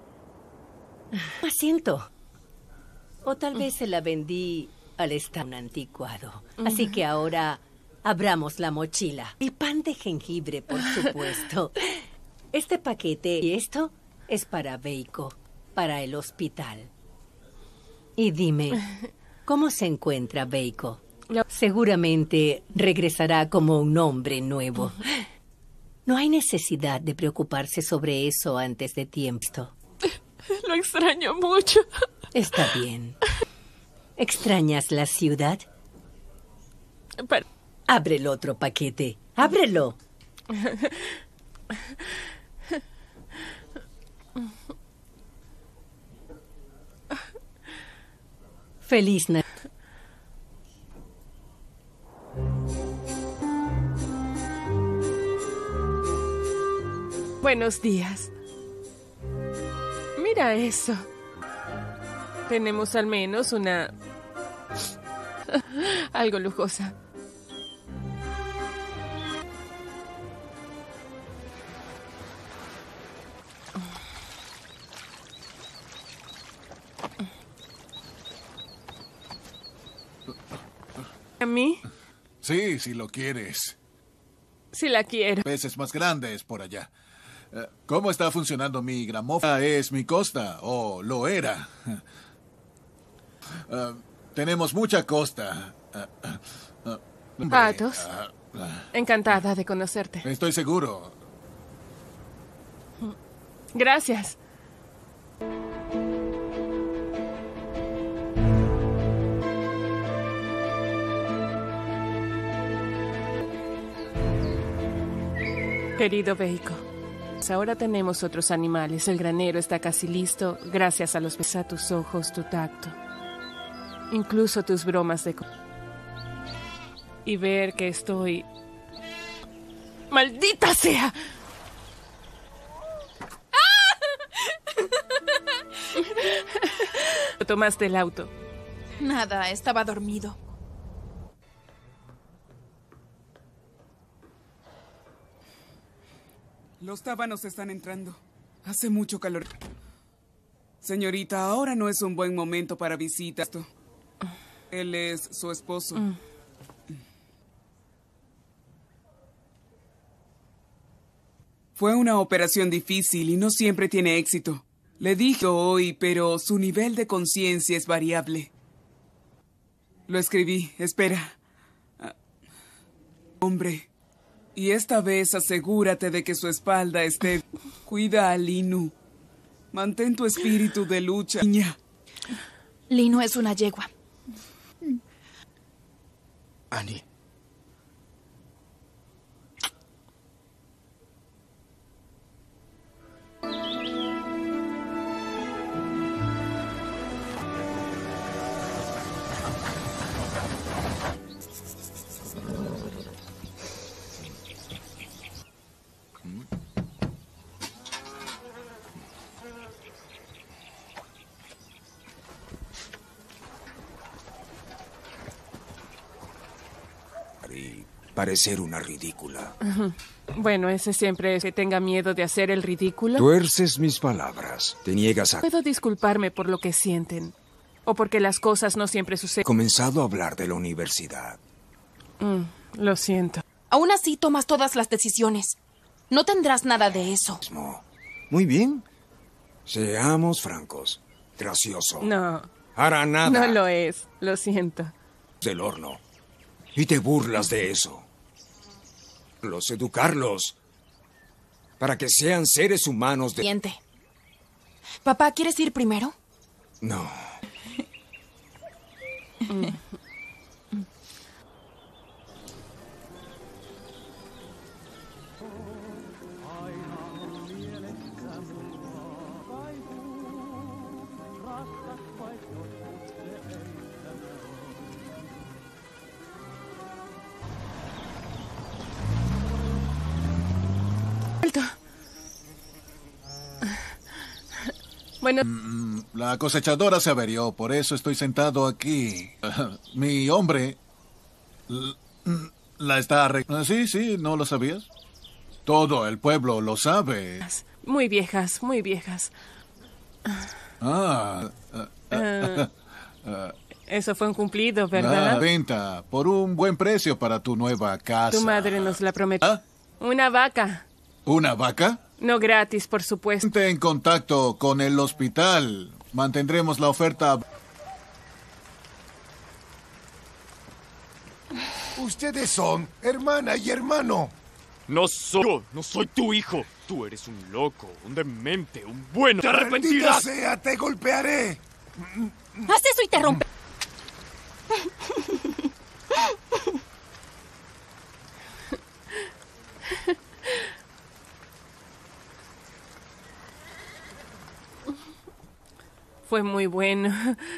Asiento. O tal vez se la vendí al estar un anticuado. Así que ahora abramos la mochila. Y pan de jengibre, por supuesto. Este paquete y esto es para Veiko, para el hospital. Y dime, ¿cómo se encuentra Veiko? Seguramente regresará como un hombre nuevo. No hay necesidad de preocuparse sobre eso antes de tiempo. Lo extraño mucho. Está bien. ¿Extrañas la ciudad? Pero... Abre el otro paquete. ¡Ábrelo! Feliz Navidad. Buenos días. Mira eso. Tenemos al menos una... algo lujosa. ¿A mí? Sí, si lo quieres. Si la quiero. Peces más grandes por allá. ¿Cómo está funcionando mi gramófono? Es mi costa, o lo era. Uh, tenemos mucha costa. Uh, uh, uh, Patos, uh, uh, encantada de conocerte. Estoy seguro. Gracias. Querido Veiko, ahora tenemos otros animales. El granero está casi listo gracias a los besos, a tus ojos, tu tacto. Incluso tus bromas de... Y ver que estoy... ¡Maldita sea! Tomaste el auto. Nada, estaba dormido. Los tábanos están entrando. Hace mucho calor. Señorita, ahora no es un buen momento para visitas. Él es su esposo. Mm. Fue una operación difícil y no siempre tiene éxito. Le dije hoy, pero su nivel de conciencia es variable. Lo escribí. Espera. Ah, hombre. Y esta vez asegúrate de que su espalda esté... Cuida a Linu. Mantén tu espíritu de lucha, niña. Linu es una yegua. Annie. Y parecer una ridícula. Ujú. Bueno, ese siempre es que tenga miedo de hacer el ridículo. Tuerces mis palabras. Te niegas a... Puedo disculparme por lo que sienten. O porque las cosas no siempre He suceden. comenzado a hablar de la universidad. Mm, lo siento. Aún así tomas todas las decisiones. No tendrás nada de eso. Muy bien. Seamos francos. Gracioso. No. Hará nada. No lo es. Lo siento. Del horno. Y te burlas de eso. Los educarlos. Para que sean seres humanos de... Siguiente. Papá, ¿quieres ir primero? No. Mm. Bueno, Mm, La cosechadora se averió, por eso estoy sentado aquí. Mi hombre l- mm, la está arreglando. Sí, sí, ¿no lo sabías? Todo el pueblo lo sabe. muy viejas, muy viejas. Ah, Eh, ah, Eso fue un cumplido, ah, ¿verdad? venta por un buen precio para tu nueva casa. Tu madre nos la prometió. Una vaca. ¿Una vaca? No gratis, por supuesto. Ponte en contacto con el hospital. Mantendremos la oferta. Ustedes son hermana y hermano. No soy yo, no soy tu hijo. Tú eres un loco, un demente, un bueno. ¡Te ¡Maldita arrepentirás! sea, te golpearé! Haz eso y te rompe. Fue muy bueno.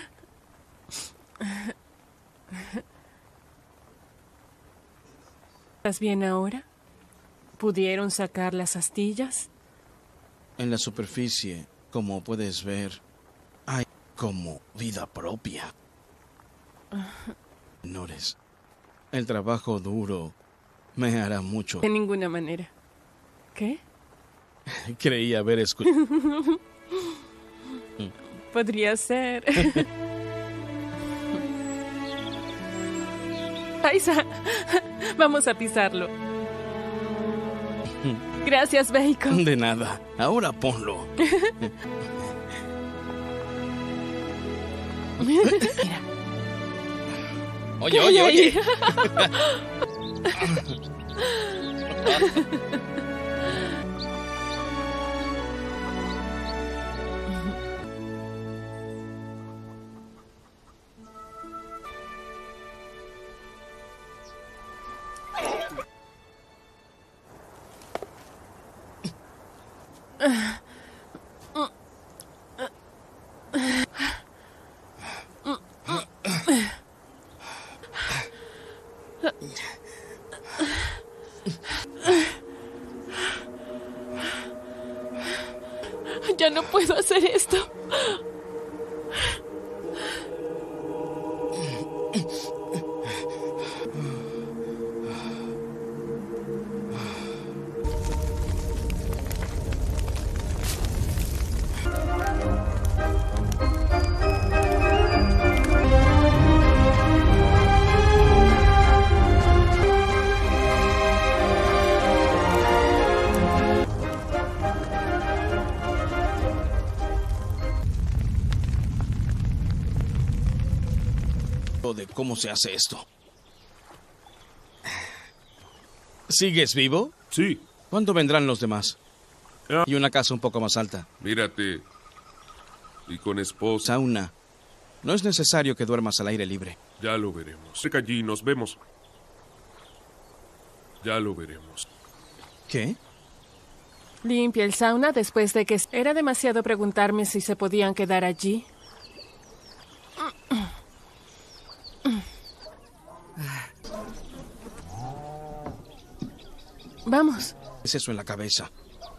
¿Estás bien ahora? ¿Pudieron sacar las astillas? En la superficie, como puedes ver, hay como vida propia. Menores, el trabajo duro me hará mucho. De ninguna manera. ¿Qué? Creí haber escuchado. Podría ser. Aiza, vamos a pisarlo. Gracias, Bacon. De nada. Ahora ponlo. Mira. Oye, oye, oye. Ya no puedo hacer esto. cómo se hace esto. ¿Sigues vivo? Sí. ¿Cuándo vendrán los demás? Y una casa un poco más alta. Mírate. Y con esposa. Sauna. No es necesario que duermas al aire libre. Ya lo veremos. Cerca allí, nos vemos. Ya lo veremos. ¿Qué? Limpia el sauna después de que... Era demasiado preguntarme si se podían quedar allí. Vamos. Es eso en la cabeza.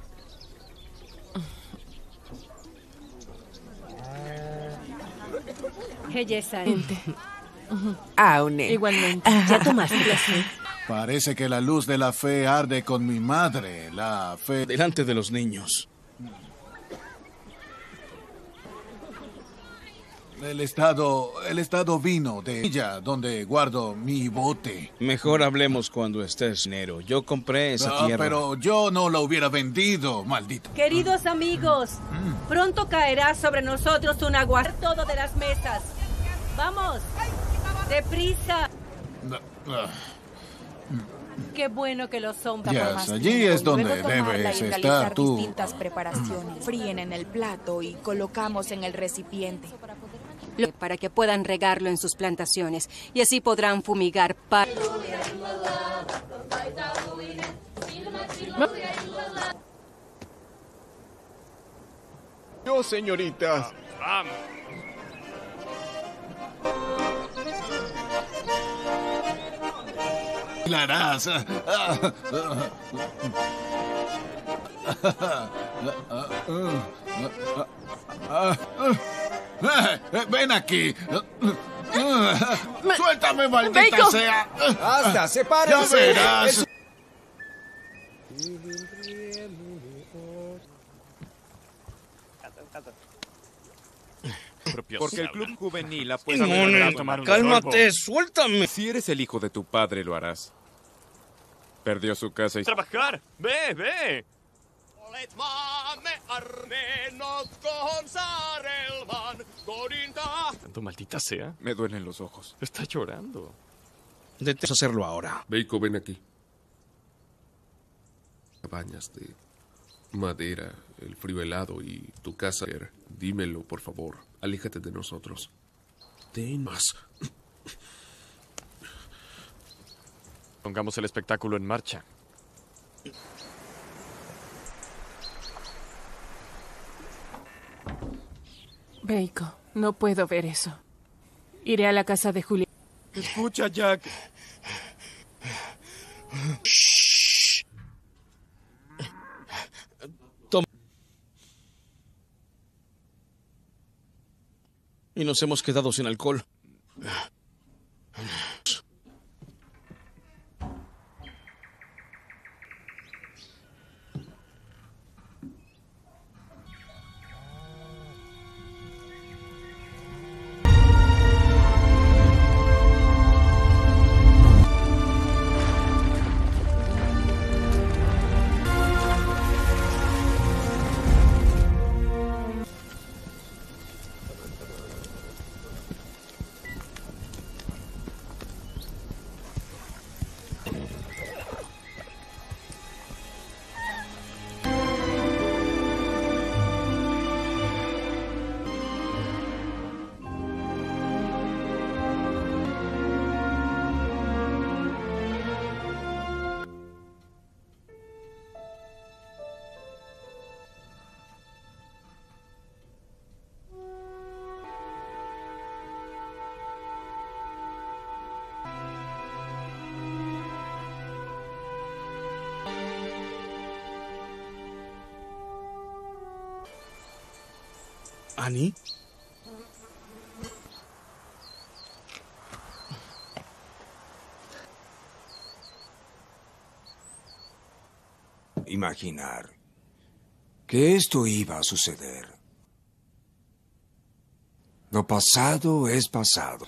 Belleza. Aune. Igualmente. ¿Ya tomaste la fe? Parece que la luz de la fe arde con mi madre. La fe... Delante de los niños. El estado... El estado vino de ella, donde guardo mi bote. Mejor hablemos cuando estés enero. Yo compré esa Ah, tierra. pero yo no la hubiera vendido, maldito. Queridos amigos, pronto caerá sobre nosotros un aguacero todo de las mesas. ¡Vamos! ¡Deprisa! Qué bueno que los hombres... Yes, allí es donde Luego tomarla debes y estar realizar tú. distintas preparaciones. Fríen en el plato y colocamos en el recipiente. Para que puedan regarlo en sus plantaciones y así podrán fumigar para... Yo, señoritas. Vamos. La harás. Ven aquí. Suéltame, maldita Bacon. sea. ¡Basta! ¡Sepárense! Ya verás. Es- Porque el club juvenil ha Sí, puesto Monen, a tomar un cálmate, sorbo. suéltame. Si eres el hijo de tu padre, lo harás. Perdió su casa y... ¡Trabajar! ¡Ve, ve! Tanto maldita sea. Me duelen los ojos. Está llorando. Detesto hacerlo ahora. Beiko, ven aquí. Cabañas de madera, el frío helado y tu casa. Dímelo, por favor. Aléjate de nosotros. Ten más. Pongamos el espectáculo en marcha. Beiko, no puedo ver eso. Iré a la casa de Julia. Escucha, Jack. Toma. Y nos hemos quedado sin alcohol. ¿Annie? Imaginar que esto iba a suceder. Lo pasado es pasado.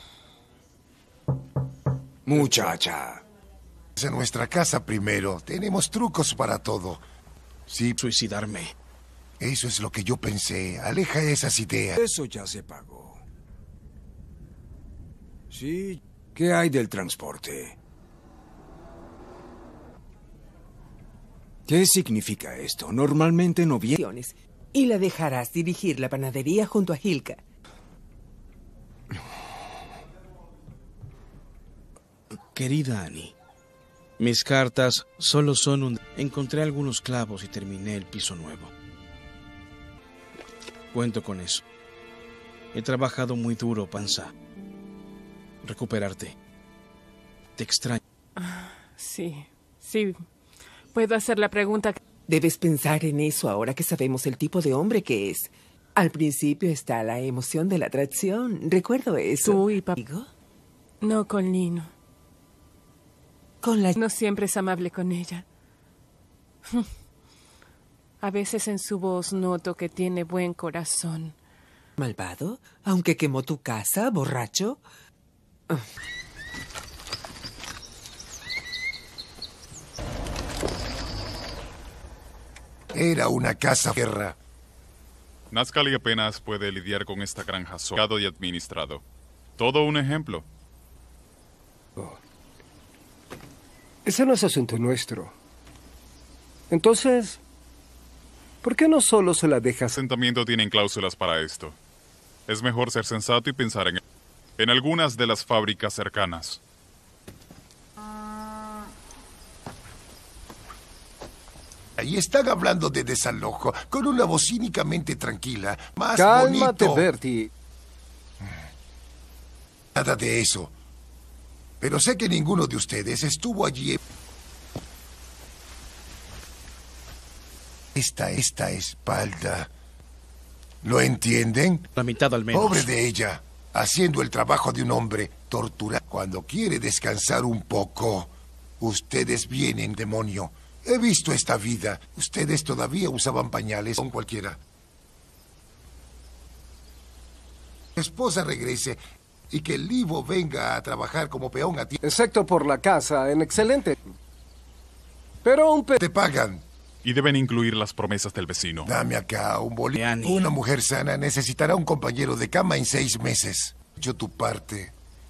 Muchacha. En nuestra casa primero. Tenemos trucos para todo. Sí. Suicidarme. Eso es lo que yo pensé. Aleja esas ideas. Eso ya se pagó. Sí, ¿Qué hay del transporte? ¿Qué significa esto? Normalmente no viene. Y la dejarás dirigir la panadería junto a Hilka. Querida Annie, mis cartas solo son un... Encontré algunos clavos y terminé el piso nuevo. Cuento con eso. He trabajado muy duro, Panza. Recuperarte. Te extraño. Sí, sí. Puedo hacer la pregunta. Debes pensar en eso ahora que sabemos el tipo de hombre que es. Al principio está la emoción de la atracción. Recuerdo eso. ¿Tú y papá? No con Lino. Con la... No siempre es amable con ella. A veces en su voz noto que tiene buen corazón. ¿Malvado? ¿Aunque quemó tu casa, borracho? Era una casa guerra. Nazcali apenas puede lidiar con esta granja solo y administrado. Todo un ejemplo. Oh. Ese no es asunto nuestro. Entonces, ¿por qué no solo se la dejas? El asentamiento tienen cláusulas para esto. Es mejor ser sensato y pensar en, en algunas de las fábricas cercanas. Y están hablando de desalojo con una voz cínicamente tranquila. Más Cálmate, bonito. Bertie. Nada de eso. Pero sé que ninguno de ustedes estuvo allí. Esta, esta espalda. ¿Lo entienden? La mitad al menos. Pobre de ella, haciendo el trabajo de un hombre torturado. Cuando quiere descansar un poco, ustedes vienen, demonio. He visto esta vida. Ustedes todavía usaban pañales con cualquiera. Mi esposa regrese y que el Livo venga a trabajar como peón a ti. Excepto por la casa, en excelente. Pero un pe... Te pagan. Y deben incluir las promesas del vecino. Dame acá un bolígrafo. Una mujer sana necesitará un compañero de cama en seis meses. Yo tu parte.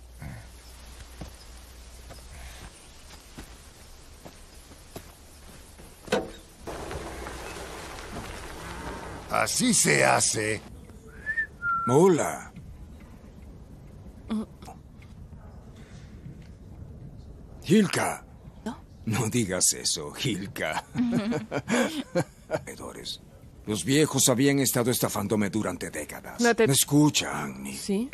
Así se hace. Hola. Hilka. ¿No? No digas eso, Hilka. Los viejos habían estado estafándome durante décadas. No te... ¿Me escucha, Annie? Sí.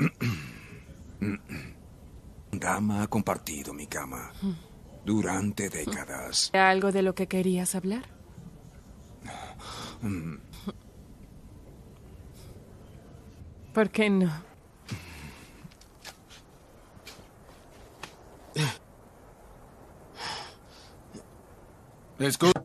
Dama ha compartido mi cama durante décadas. ¿Algo de lo que querías hablar? ¿Por qué no? Escucha.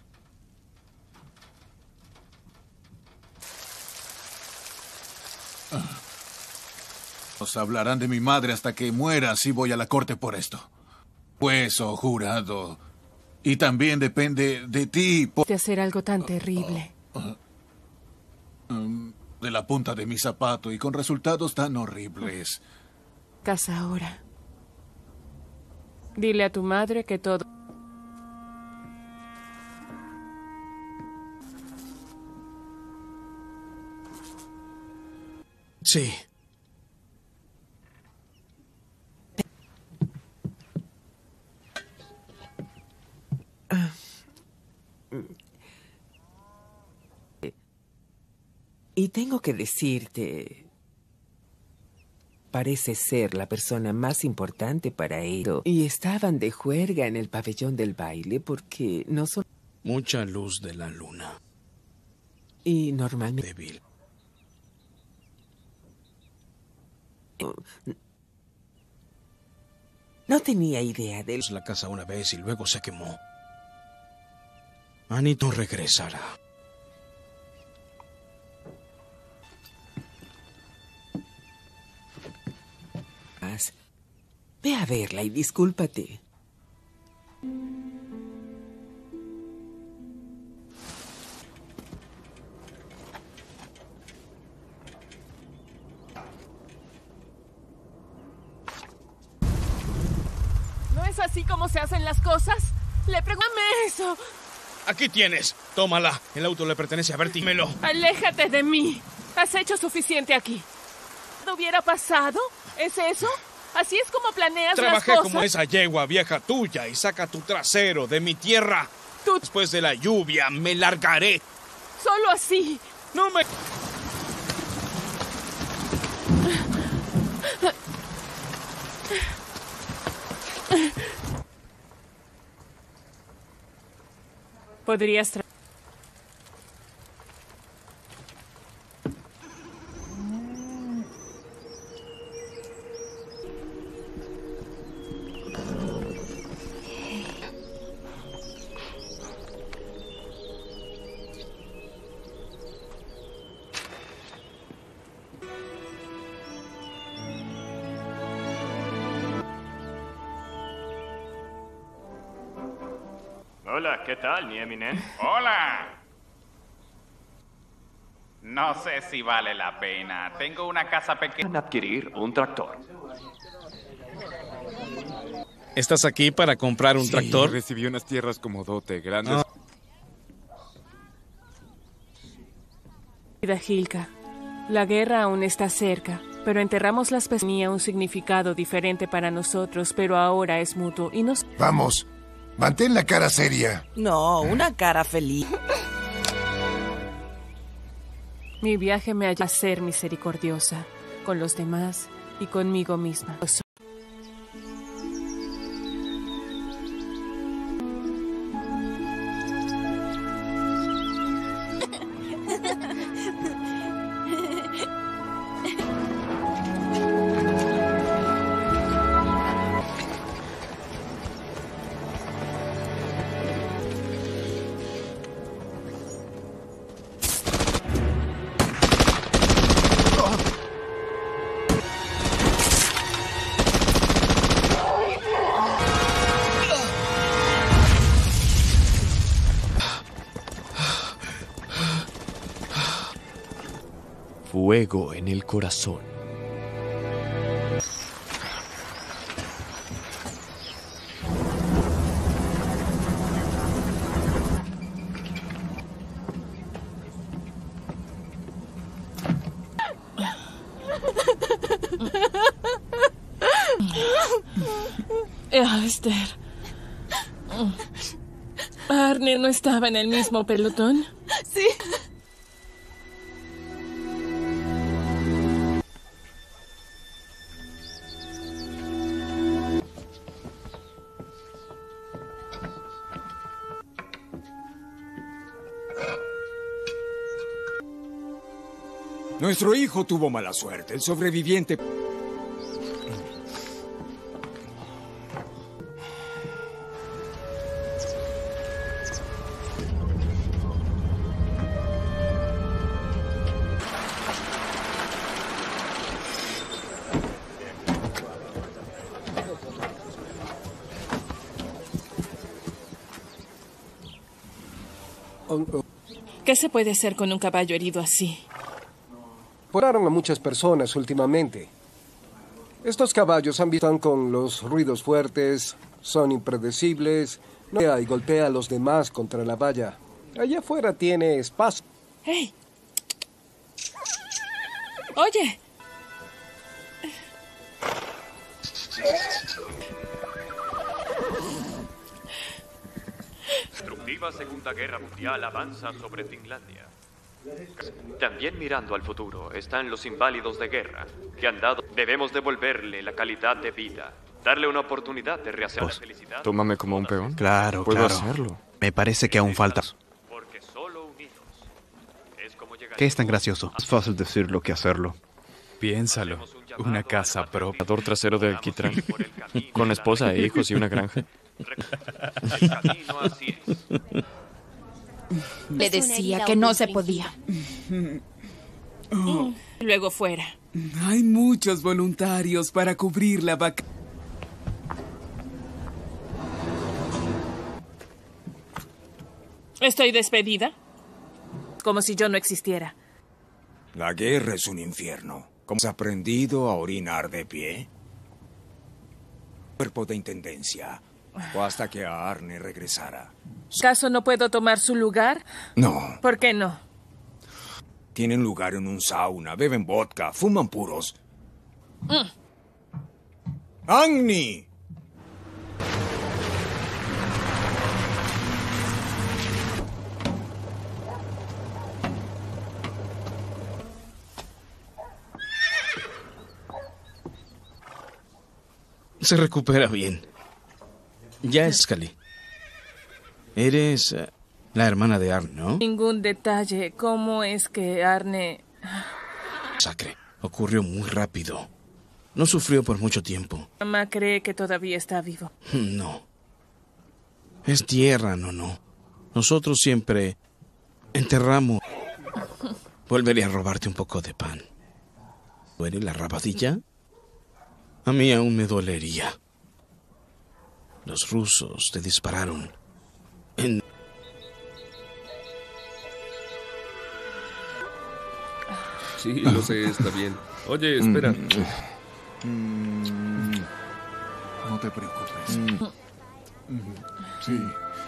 Nos hablarán de mi madre hasta que muera si voy a la corte por esto. Pues, oh jurado. Y también depende de ti. Por... De hacer algo tan terrible. Uh, uh, um, de la punta de mi zapato y con resultados tan horribles. Casa ahora. Dile a tu madre que todo... Sí. Y tengo que decirte, parece ser la persona más importante para ello. Y estaban de juerga en el pabellón del baile porque no son... Mucha luz de la luna. Y normalmente... Débil. No tenía idea de... La casa una vez y luego se quemó. Anito regresará. Ve a verla y discúlpate. ¿Es así como se hacen las cosas? Le pregúntame eso. Aquí tienes. Tómala. El auto le pertenece a Bertie. Dímelo. Aléjate de mí. Has hecho suficiente aquí. ¿No hubiera pasado? ¿Es eso? ¿Así es como planeas Trabajé las cosas? como esa yegua vieja tuya y saca tu trasero de mi tierra. Tú... Después de la lluvia me largaré. Solo así. No me... Podrías tra... Hola, ¿qué tal, mi eminente? ¡Hola! No sé si vale la pena. Tengo una casa pequeña. Adquirir un tractor. ¿Estás aquí para comprar un Sí, tractor? Recibí unas tierras como dote, grandes. Querida Hilka, la guerra aún está cerca, pero enterramos las personas. Tenía un significado diferente para nosotros, pero ahora es mutuo y nos... Vamos, mantén la cara seria. No, una cara feliz. Mi viaje me ayuda a ser misericordiosa con los demás y conmigo misma. Fuego en el corazón. Ah, Esther. ¿Arne no estaba en el mismo pelotón? Sí. Nuestro hijo tuvo mala suerte. El sobreviviente... ¿Qué se puede hacer con un caballo herido así? Operaron a muchas personas últimamente. Estos caballos han visto con los ruidos fuertes, son impredecibles, no y golpea a los demás contra la valla. Allá afuera tiene espacio. ¡Hey! Oye. Destructiva Segunda Guerra Mundial avanza sobre Finlandia. También mirando al futuro están los inválidos de guerra que han dado. Debemos devolverle la calidad de vida, darle una oportunidad de rehacer la felicidad. Tómame como un peón. Claro, Puedo claro. hacerlo. Me parece que aún falta. Porque solo unidos es como llegar. ¿Qué es tan gracioso? Es fácil decirlo que hacerlo. Piénsalo. Una casa propia. Motor trasero de alquitrán. Con esposa e hijos y una granja. El camino así es. Le decía que no se podía. Oh. Luego fuera. Hay muchos voluntarios para cubrir la vaca. ¿Estoy despedida? Como si yo no existiera. La guerra es un infierno. ¿Cómo has aprendido a orinar de pie? Cuerpo de intendencia. o hasta que Arne regresara. ¿Acaso no puedo tomar su lugar? No. ¿Por qué no? Tienen lugar en un sauna, beben vodka, fuman puros. Mm. ¡Agni! Se recupera bien. Ya, Scully. Eres uh, la hermana de Arne, ¿no? Ningún detalle. ¿Cómo es que Arne... Sacre. Ocurrió muy rápido. No sufrió por mucho tiempo. Mamá cree que todavía está vivo. No. Es tierra, no, no. Nosotros siempre enterramos... Volveré a robarte un poco de pan. ¿Duele la rabadilla? A mí aún me dolería. Los rusos te dispararon en... Sí, lo sé, está bien. Oye, espera. Mm. No te preocupes. Mm. Sí.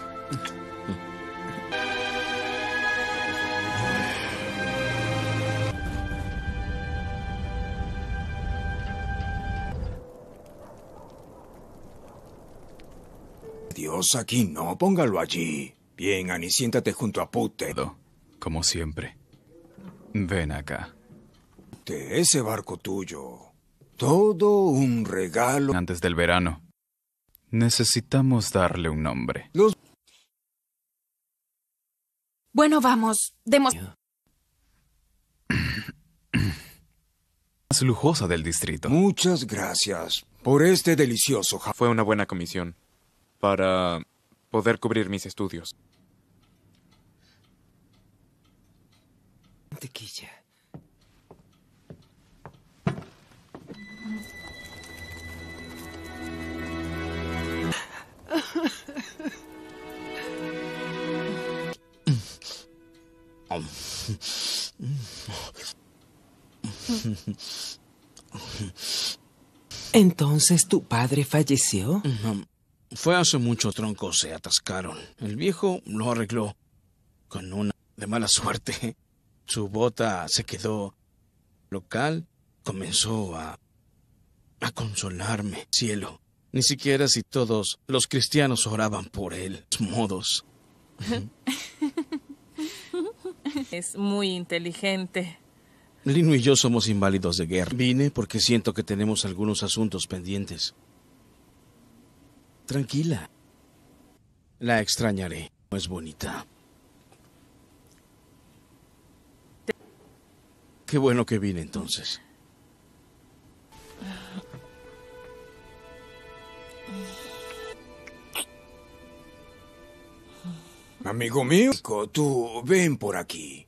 Dios, aquí no, póngalo allí. Bien, Annie, siéntate junto a Pute. Como siempre. Ven acá. De ese barco tuyo. Todo un regalo. Antes del verano. Necesitamos darle un nombre. Los... Bueno, vamos. Demos... Más lujosa del distrito. Muchas gracias por este delicioso... Fue una buena comisión para poder cubrir mis estudios. Mantequilla. Entonces, ¿tu padre falleció? Fue hace mucho, troncos se atascaron. El viejo lo arregló con una de mala suerte. Su bota se quedó local. Comenzó a, a consolarme, cielo. Ni siquiera si todos los cristianos oraban por él. Modos. Es muy inteligente. Lino y yo somos inválidos de guerra. Vine porque siento que tenemos algunos asuntos pendientes. Tranquila. La extrañaré. No es bonita. Qué bueno que vine entonces. Amigo mío, tú ven por aquí.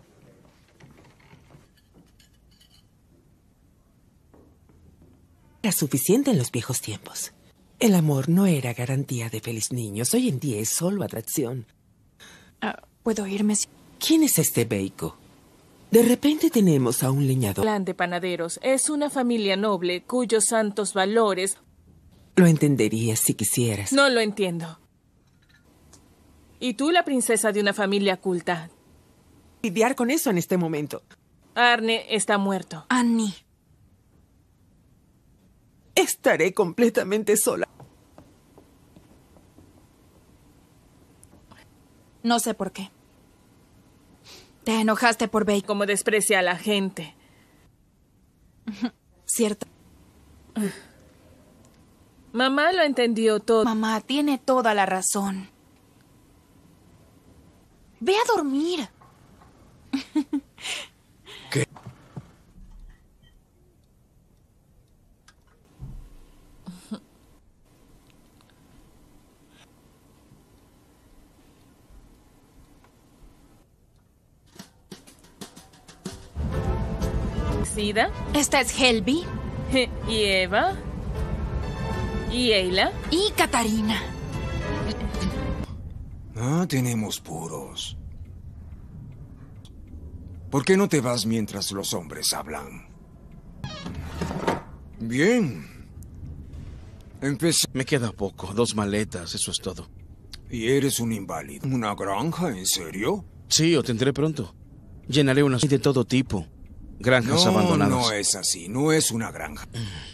Era suficiente en los viejos tiempos. El amor no era garantía de feliz niños. Hoy en día es solo atracción. Uh, ¿Puedo irme? ¿Quién es este Beiko? De repente tenemos a un leñador. Clan de panaderos. Es una familia noble cuyos santos valores... Lo entenderías si quisieras. No lo entiendo. Y tú, la princesa de una familia culta. Lidiar con eso en este momento. Arne está muerto. Annie. Estaré completamente sola. No sé por qué. Te enojaste por Beiko. Como desprecia a la gente. Cierto. Mamá lo entendió todo. Mamá tiene toda la razón. Ve a dormir. ¿Qué? ¿Sida? Esta es Helby. ¿Y Eva? ¿Y Ayla? Y Catarina. Ah, tenemos puros. ¿Por qué no te vas mientras los hombres hablan? Bien. Empecé. Me queda poco, dos maletas, eso es todo. ¿Y eres un inválido? ¿Una granja, en serio? Sí, o tendré pronto. Llenaré unas de todo tipo. Granjas no, abandonadas. No, es así, no es una granja.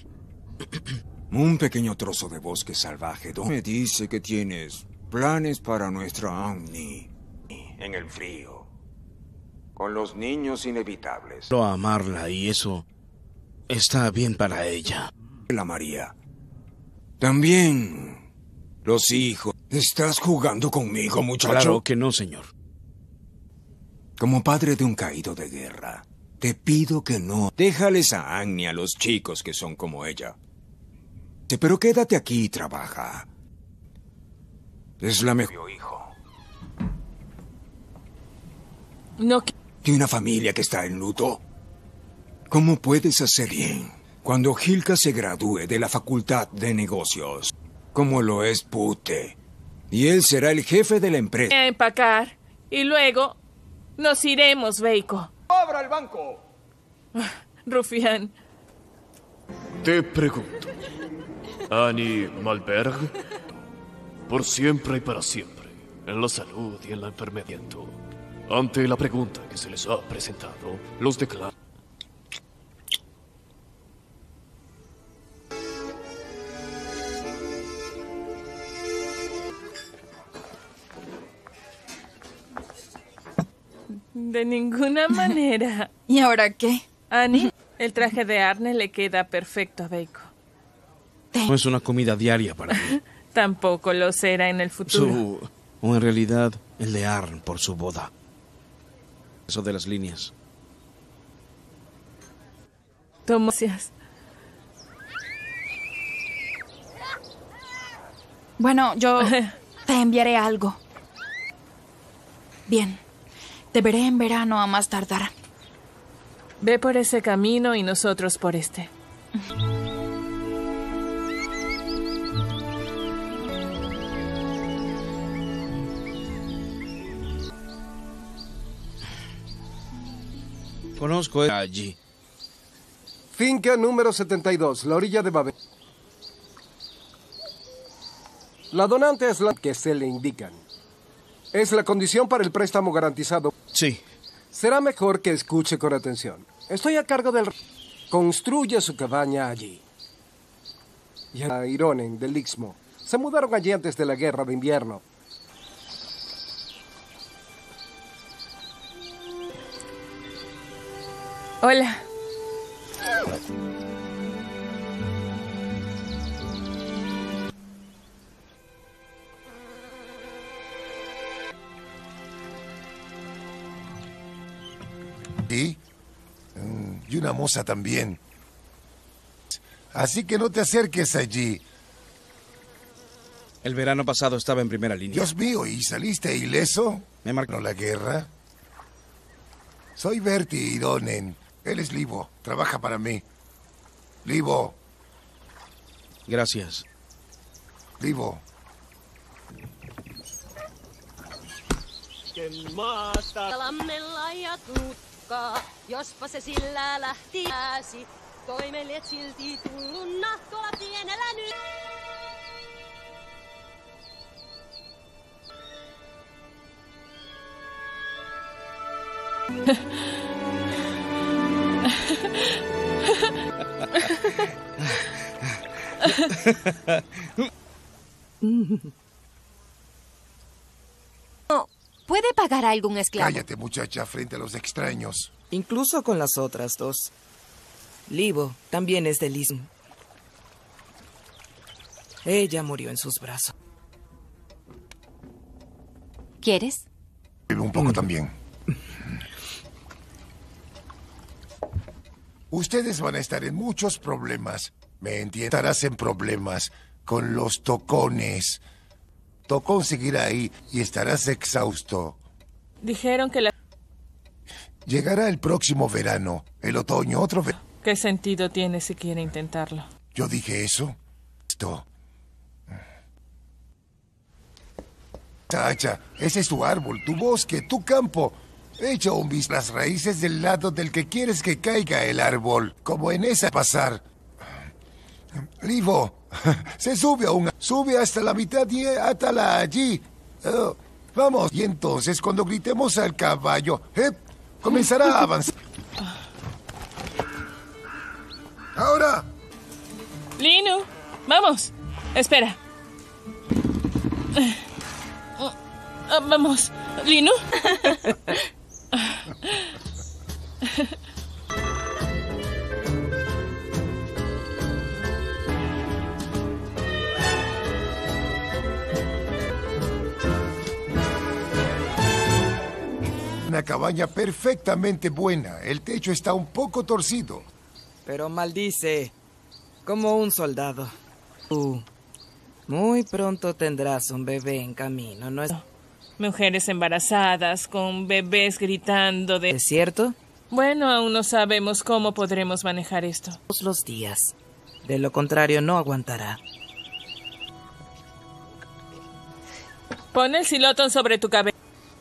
Un pequeño trozo de bosque salvaje. Me dice que tienes planes para nuestra Annie. En el frío. Con los niños inevitables. Quiero amarla y eso está bien para ella. La María. También los hijos. ¿Estás jugando conmigo, muchacho? Claro que no, señor. Como padre de un caído de guerra, te pido que no. Déjales a Annie a los chicos que son como ella. Pero quédate aquí y trabaja. Es la mejor hijo. No. De una familia que está en luto. ¿Cómo puedes hacer bien cuando Hilka se gradúe de la Facultad de Negocios? Como lo es Pute. Y él será el jefe de la empresa. A empacar. Y luego nos iremos, Veiko. ¡Abra el banco! Rufián. Te pregunto, Annie Malberg, por siempre y para siempre, en la salud y en la enfermedad. Ante la pregunta que se les ha presentado, los declaro. De ninguna manera. ¿Y ahora qué? Annie, el traje de Arne le queda perfecto a Veiko. No es una comida diaria para mí. Tampoco lo será en el futuro. Su... O en realidad, el de Arn por su boda. Eso de las líneas. Tomasias. Bueno, yo te enviaré algo. Bien. Te veré en verano a más tardar. Ve por ese camino y nosotros por este. Conozco allí. Finca número setenta y dos, la orilla de Babel. La donante es la que se le indican. Es la condición para el préstamo garantizado. Sí. Será mejor que escuche con atención. Estoy a cargo del... Construye su cabaña allí. Y a Ironen, del Istmo. Se mudaron allí antes de la guerra de invierno. Hola. ¿Sí? Mm, y una moza también. Así que no te acerques allí. El verano pasado estaba en primera línea. Dios mío, ¿y saliste ileso? Me marcó ¿No la guerra? Soy Bertie Ironen. Él es Livo. Trabaja para mí. Livo. Gracias. Livo. Lammella ja tutkaa, jospa se sillä lähti pääsi. Toimelet silti tullunna tuolla pienellä nyt. No, ¿puede pagar a algún esclavo? Cállate, muchacha, frente a los extraños. Incluso con las otras dos. Livo también es del Istmo. Ella murió en sus brazos. ¿Quieres? Un poco también. Ustedes van a estar en muchos problemas. Me entiendes. Estarás en problemas con los tocones. Tocón seguirá ahí y estarás exhausto. Dijeron que la... Llegará el próximo verano, el otoño, otro verano. ¿Qué sentido tiene si quiere intentarlo? ¿Yo dije eso? Esto. Tacha, ese es tu árbol, tu bosque, tu campo. Echa un vistazo las raíces del lado del que quieres que caiga el árbol, como en esa pasar. Livo, Se sube a un... Sube hasta la mitad y átala allí. Oh, vamos. Y entonces, cuando gritemos al caballo, eh, comenzará a avanzar. Ahora. Linu, vamos. Espera. Ah, vamos, Linu. Una cabaña perfectamente buena. El techo está un poco torcido. Pero maldice, como un soldado. Tú, muy pronto tendrás un bebé en camino, ¿no es? Mujeres embarazadas con bebés gritando de... ¿Es cierto? Bueno, aún no sabemos cómo podremos manejar esto. Todos los días. De lo contrario, no aguantará. Pon el silotón sobre tu cabeza.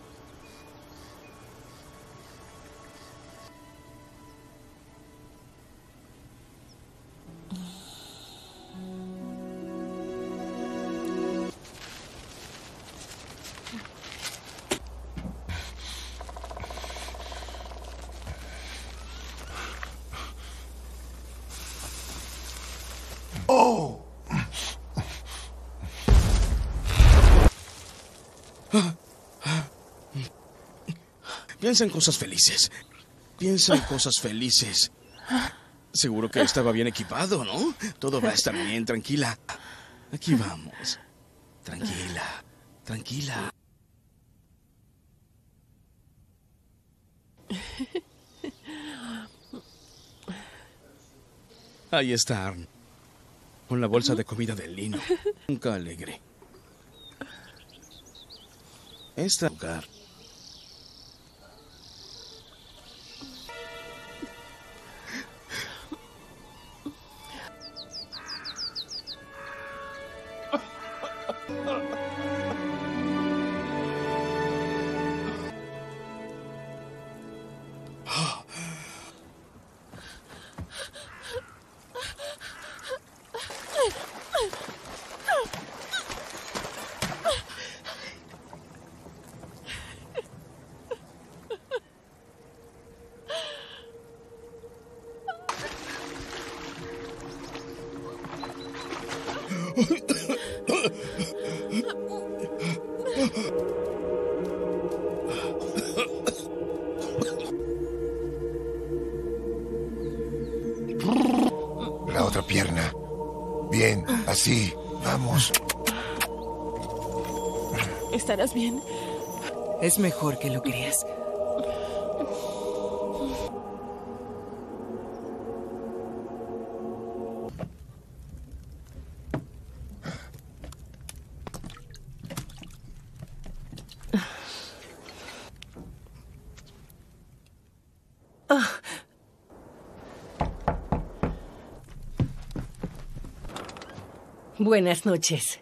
¡Oh! Piensa en cosas felices. Piensa en cosas felices. Seguro que estaba bien equipado, ¿no? Todo va a estar bien, tranquila. Aquí vamos. Tranquila, tranquila. Ahí está Arn, con la bolsa de comida del Lino. Nunca alegre. Este lugar. La otra pierna. Bien, así. Vamos. ¿Estarás bien? Es mejor que lo creas. Buenas noches.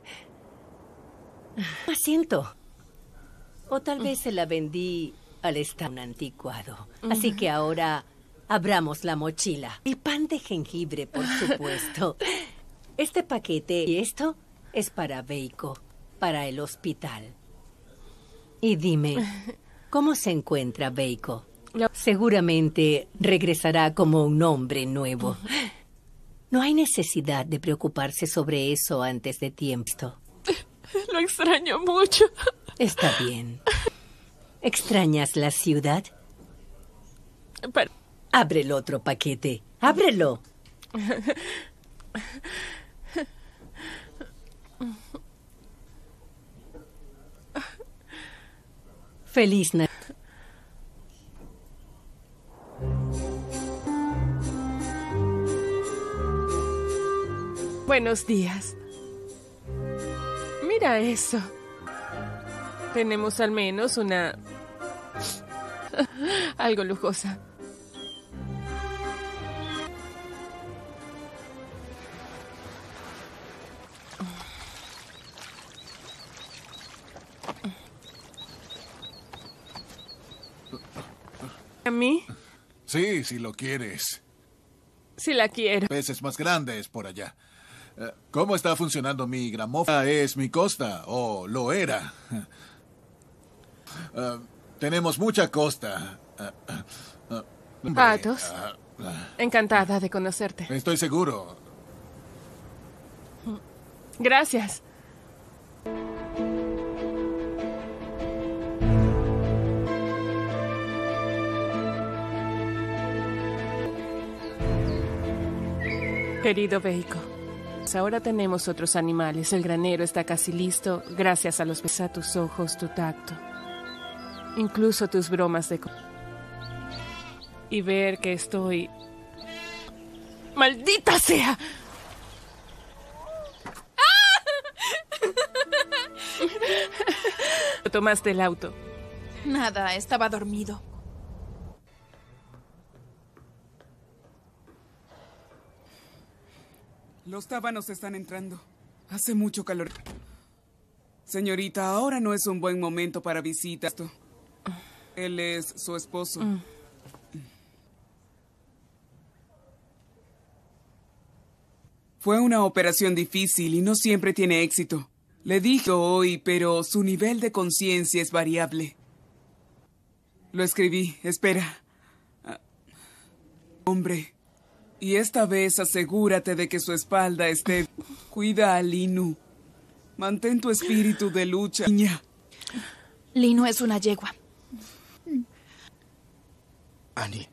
Asiento. O tal vez se la vendí al estar un anticuado. Así que ahora abramos la mochila. El pan de jengibre, por supuesto. Este paquete y esto es para Veiko, para el hospital. Y dime, ¿cómo se encuentra Veiko? Seguramente regresará como un hombre nuevo. No hay necesidad de preocuparse sobre eso antes de tiempo. Lo extraño mucho. Está bien. ¿Extrañas la ciudad? Pero... Abre el otro paquete. ¡Ábrelo! Feliz Navidad. Buenos días. Mira eso. Tenemos al menos una... algo lujosa. ¿A mí? Sí, si lo quieres. Si la quiero. Peces más grandes por allá. Eh, ¿Cómo está funcionando mi gramófono? Es mi costa, o lo era. Eh, tenemos mucha costa. Eh, eh, hombre, Athos, eh, eh, encantada de conocerte. estoy seguro. Gracias. Querido Veiko, ahora tenemos otros animales. El granero está casi listo gracias a los besos, a tus ojos, tu tacto. Incluso tus bromas de... co- Y ver que estoy... ¡Maldita sea! Tomaste el auto. Nada, estaba dormido. Los tábanos están entrando. Hace mucho calor. Señorita, ahora no es un buen momento para visitas. Él es su esposo. Mm. Fue una operación difícil y no siempre tiene éxito. Le dije hoy, pero su nivel de conciencia es variable. Lo escribí. Espera. Ah, hombre. Y esta vez asegúrate de que su espalda esté... Cuida a Linu. Mantén tu espíritu de lucha, niña. Linu es una yegua. Annie.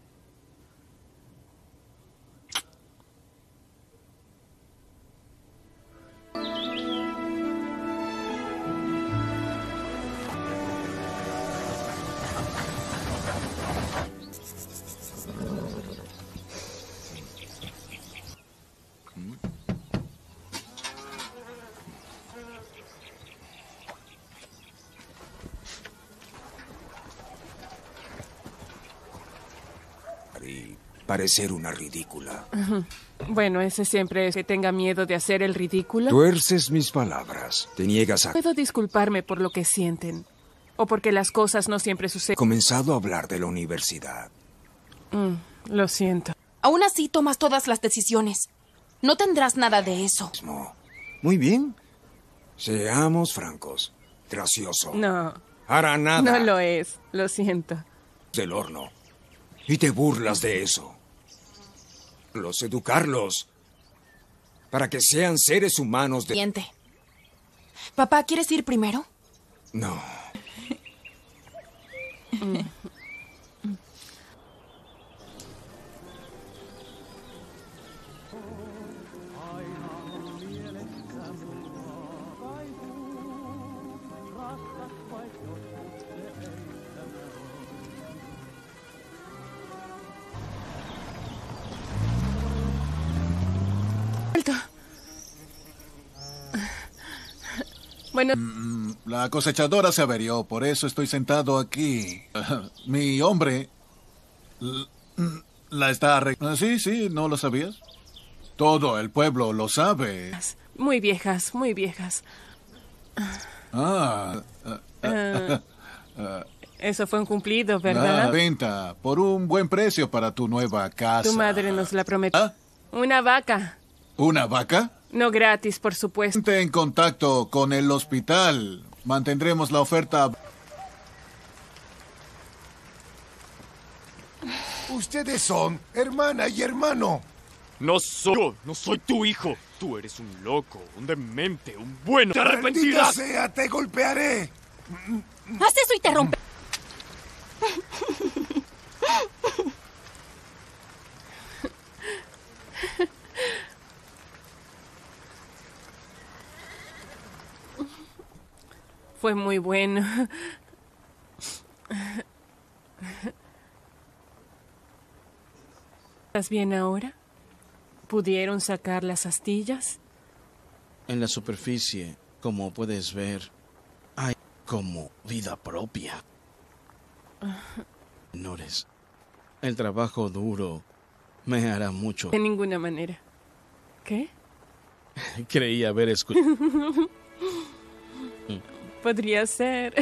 Y parecer una ridícula. Ujú. Bueno, ese siempre es que tenga miedo de hacer el ridículo. Tuerces mis palabras. Te niegas a... Puedo disculparme por lo que sienten. O porque las cosas no siempre He suceden. comenzado a hablar de la universidad. Mm, lo siento. Aún así tomas todas las decisiones. No tendrás nada de eso. Muy bien. Seamos francos. Gracioso. No. Hará nada. No lo es. Lo siento. Del horno. Y te burlas de eso. Los educarlos. Para que sean seres humanos de... Siguiente. Papá, ¿quieres ir primero? No. Bueno, Mm, La cosechadora se averió, por eso estoy sentado aquí. Mi hombre l- mm, la está arreglando. Sí, sí, ¿no lo sabías? Todo el pueblo lo sabe. muy viejas, muy viejas. Ah, Ah, ah, eso fue un cumplido, ah, ¿verdad? venta por un buen precio para tu nueva casa. Tu madre nos la prometió. Una vaca. ¿Una vaca? No gratis, por supuesto. Ponte en contacto con el hospital. Mantendremos la oferta. Ustedes son hermana y hermano. No soy yo, no soy tu hijo. Tú eres un loco, un demente, un bueno. ¡Te ¡Maldita arrepentirás! sea, te golpearé! Haz eso y te rompe. Fue muy bueno. ¿Estás bien ahora? ¿Pudieron sacar las astillas? En la superficie, como puedes ver, hay como vida propia. Menores, el trabajo duro me hará mucho. De ninguna manera. ¿Qué? Creí haber escuchado. Podría ser.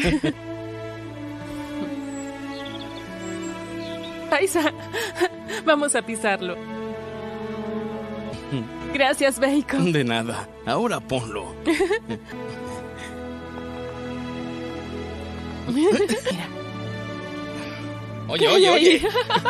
Paisa, vamos a pisarlo. Gracias, Bacon. De nada. Ahora ponlo. Mira. Oye, oye, oye.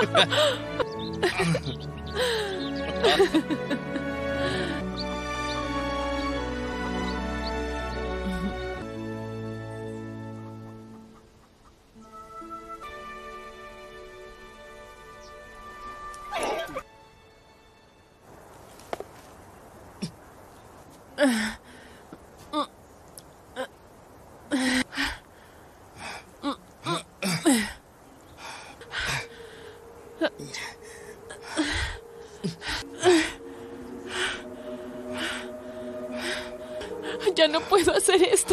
Ya no puedo hacer esto.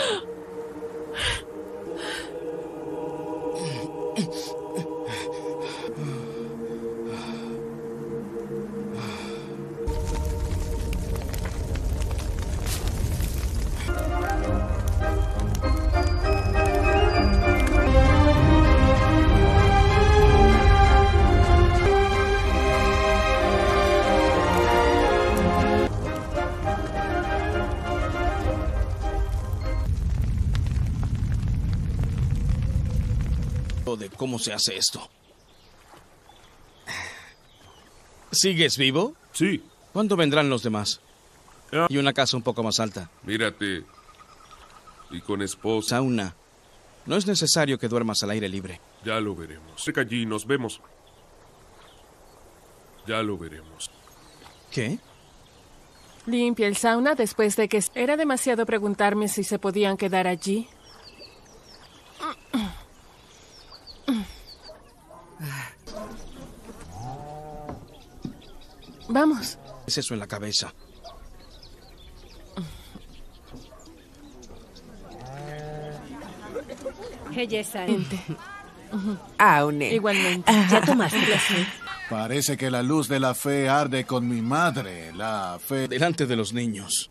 De cómo se hace esto. ¿Sigues vivo? Sí. ¿Cuándo vendrán los demás? Ah. Y una casa un poco más alta. Mírate. Y con esposa. Sauna. No es necesario que duermas al aire libre. Ya lo veremos. Cerca allí, nos vemos. Ya lo veremos. ¿Qué? Limpia el sauna después de que... Era demasiado preguntarme si se podían quedar allí. Vamos. Es eso en la cabeza. Belleza. Aune. Igualmente. ¿Ya tomaste la fe? Parece que la luz de la fe arde con mi madre. La fe... Delante de los niños.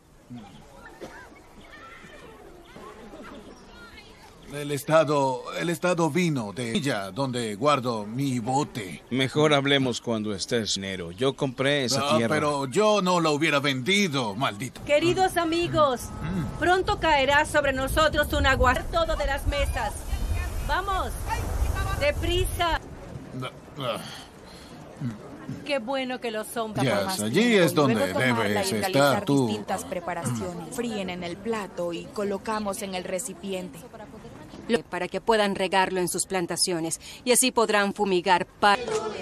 El estado... El estado vino de ella, donde guardo mi bote. Mejor hablemos cuando estés enero. Yo compré esa Ah, tierra. pero yo no la hubiera vendido, maldito. Queridos amigos, pronto caerá sobre nosotros un aguacero todo de las mesas. ¡Vamos! ¡Deprisa! Qué bueno que los hombres... Ya, allí es donde debes y estar realizar tú. distintas preparaciones. Fríen en el plato y colocamos en el recipiente. Para que puedan regarlo en sus plantaciones y así podrán fumigar para...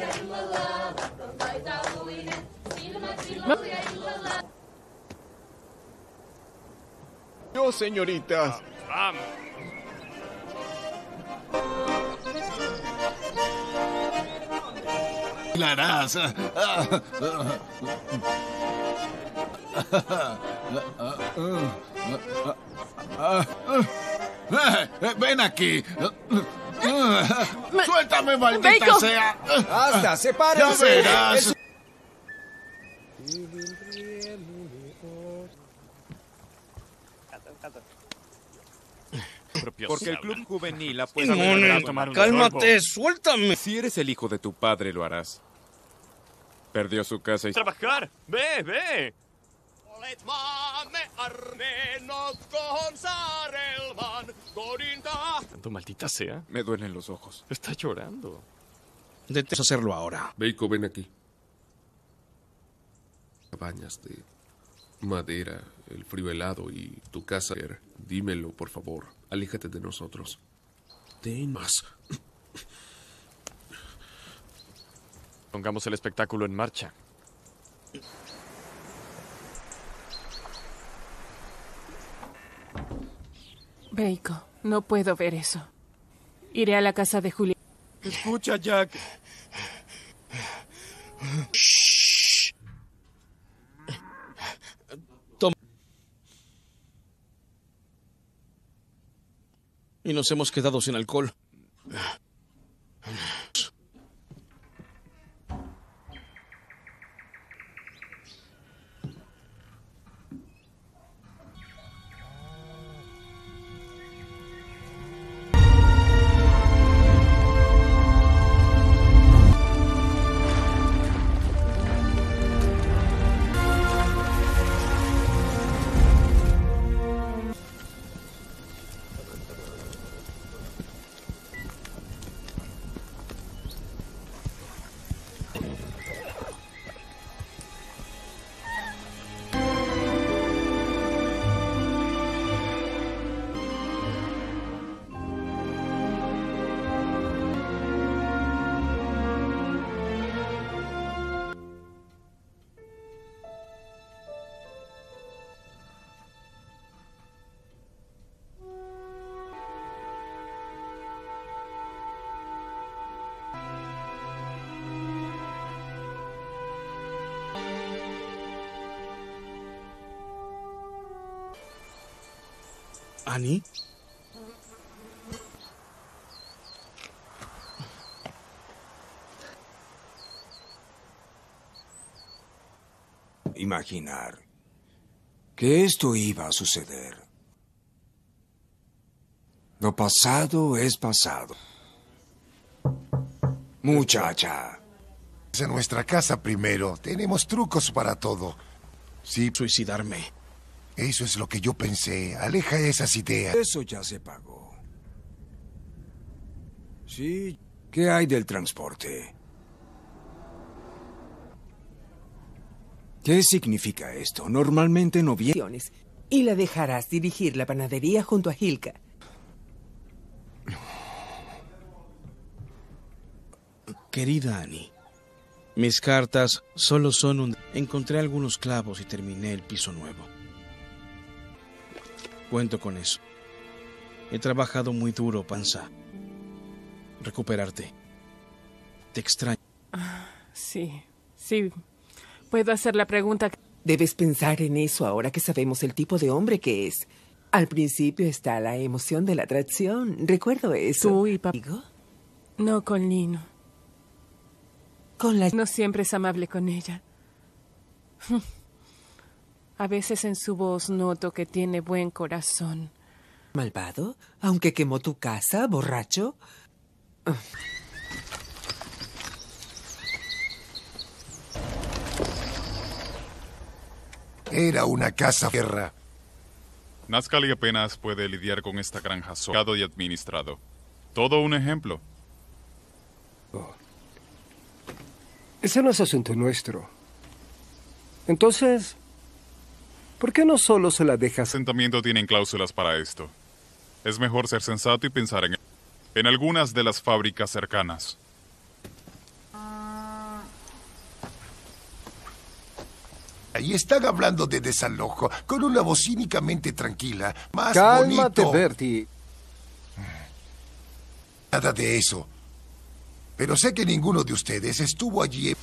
Yo, señoritas. Vamos. La harás. Ven aquí. Suéltame, maldita Bacon. sea. Basta, sepárense. Ya verás. Es- Porque el club juvenil ha puesto... Demonios, cálmate, suéltame. Si eres el hijo de tu padre, lo harás. Perdió su casa y... ¡Trabajar! ¡Ve, ve! Tanto maldita sea. Me duelen los ojos. Está llorando. Detesto hacerlo ahora. Beiko, ven aquí. Cabañas de madera, el frío helado y tu casa. Dímelo, por favor. Aléjate de nosotros. Ten más. Pongamos el espectáculo en marcha. Bacon, no puedo ver eso. Iré a la casa de Julia. Escucha, Jack. Toma. Y nos hemos quedado sin alcohol. ¿Annie? Imaginar que esto iba a suceder. Lo pasado es pasado. Muchacha. En nuestra casa primero. Tenemos trucos para todo. Sí. Suicidarme. Eso es lo que yo pensé. Aleja esas ideas. Eso ya se pagó. Sí. ¿Qué hay del transporte? ¿Qué significa esto? Normalmente no viene. Y la dejarás dirigir la panadería junto a Hilka. Querida Annie, mis cartas solo son un... Encontré algunos clavos y terminé el piso nuevo. Cuento con eso. He trabajado muy duro, panza. Recuperarte. Te extraño. Ah, sí, sí. Puedo hacer la pregunta. Debes pensar en eso ahora que sabemos el tipo de hombre que es. Al principio está la emoción de la atracción. Recuerdo eso. ¿Tú y papá? No con Lino. Con la... No siempre es amable con ella. A veces en su voz noto que tiene buen corazón. ¿Malvado? ¿Aunque quemó tu casa, borracho? Era una casa guerra. Nazcali apenas puede lidiar con esta granja solo y administrado. Todo un ejemplo. Oh. Ese no es asunto nuestro. Entonces, ¿por qué no solo se la dejas? El asentamiento tienen cláusulas para esto. Es mejor ser sensato y pensar en, en algunas de las fábricas cercanas. Ahí están hablando de desalojo con una voz cínicamente tranquila. Más Cálmate, bonito. Bertie. Nada de eso. Pero sé que ninguno de ustedes estuvo allí.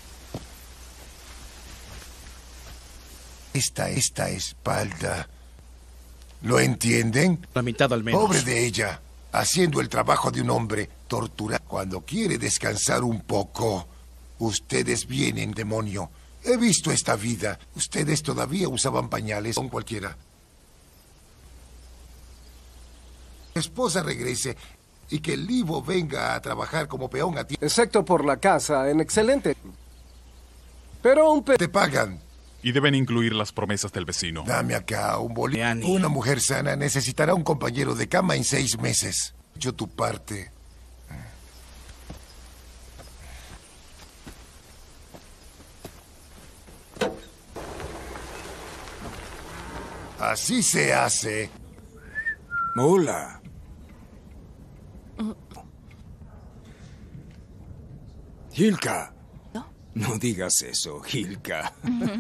Esta, esta espalda. ¿Lo entienden? La mitad al menos. Pobre de ella, haciendo el trabajo de un hombre, tortura. Cuando quiere descansar un poco, ustedes vienen, demonio. He visto esta vida. Ustedes todavía usaban pañales con cualquiera. Mi esposa regrese y que el Livo venga a trabajar como peón a ti. Excepto por la casa, en excelente. Pero un pe... Te pagan. Y deben incluir las promesas del vecino. Dame acá un bolígrafo. Una mujer sana necesitará un compañero de cama en seis meses. Yo tu parte. Así se hace. Hola. Hilka. ¿No? No digas eso, Hilka.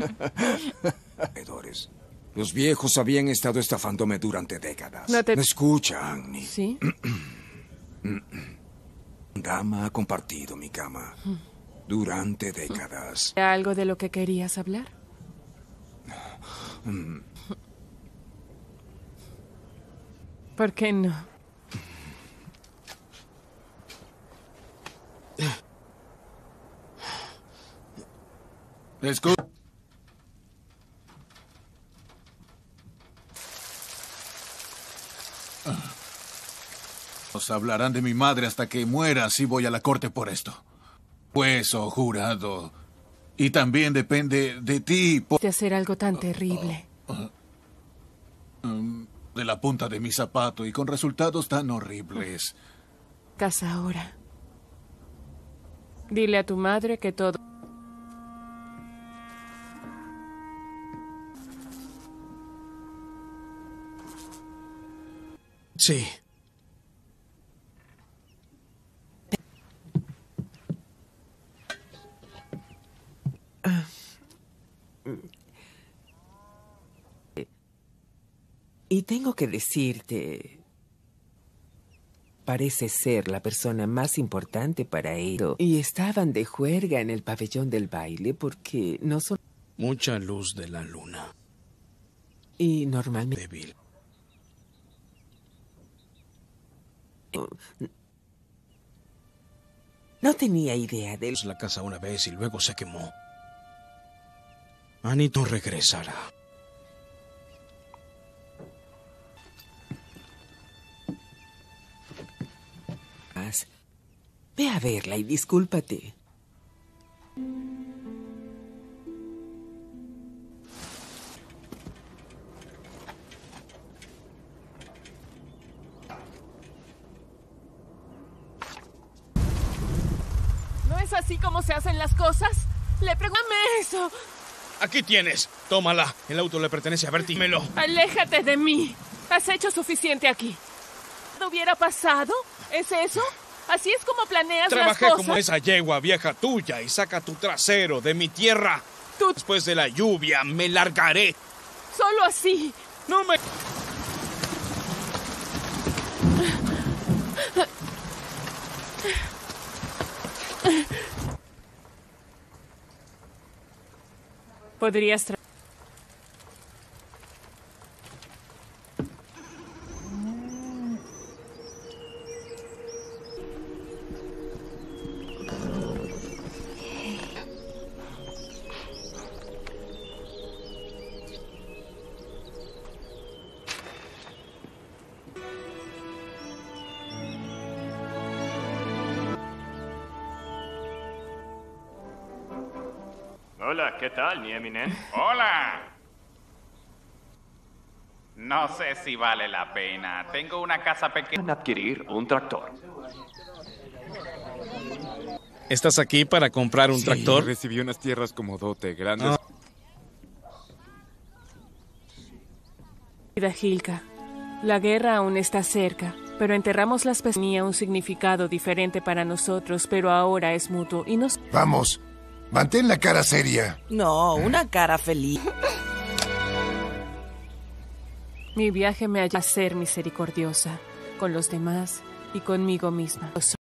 Los viejos habían estado estafándome durante décadas. No te... ¿Me escucha, Annie? Sí. Dama ha compartido mi cama durante décadas. ¿Algo de lo que querías hablar? ¿Por qué no? Escucha. Os hablarán de mi madre hasta que muera si voy a la corte por esto. Juez o jurado. Y también depende de ti. Por... De hacer algo tan terrible. De la punta de mi zapato y con resultados tan horribles. Casa ahora. Dile a tu madre que todo... Sí. Y tengo que decirte, parece ser la persona más importante para ello. Y estaban de juerga en el pabellón del baile porque no son... Mucha luz de la luna. Y normalmente... Débil. no... No tenía idea de... La casa una vez y luego se quemó. Annie no regresará. Ve a verla y discúlpate. ¿No es así como se hacen las cosas? Le pregúntame eso. Aquí tienes. Tómala. El auto le pertenece a Bertie. Dímelo. Aléjate de mí. Has hecho suficiente aquí. ¿No hubiera pasado? ¿Es eso? ¿Así es como planeas Trabajé las cosas? como esa yegua vieja tuya y saca tu trasero de mi tierra. Tú... Después de la lluvia me largaré. Solo así. No me... Podrías tra... Hola, ¿qué tal, mi eminente? ¡Hola! No sé si vale la pena. Tengo una casa pequeña. Adquirir un tractor. ¿Estás aquí para comprar un Sí, tractor? Recibí unas tierras como dote, grandes. Ah. Querida Hilka, la guerra aún está cerca, pero enterramos las personas. Tenía un significado diferente para nosotros, pero ahora es mutuo y nos... Vamos, mantén la cara seria. No, una cara feliz. Mi viaje me ayuda a ser misericordiosa con los demás y conmigo misma.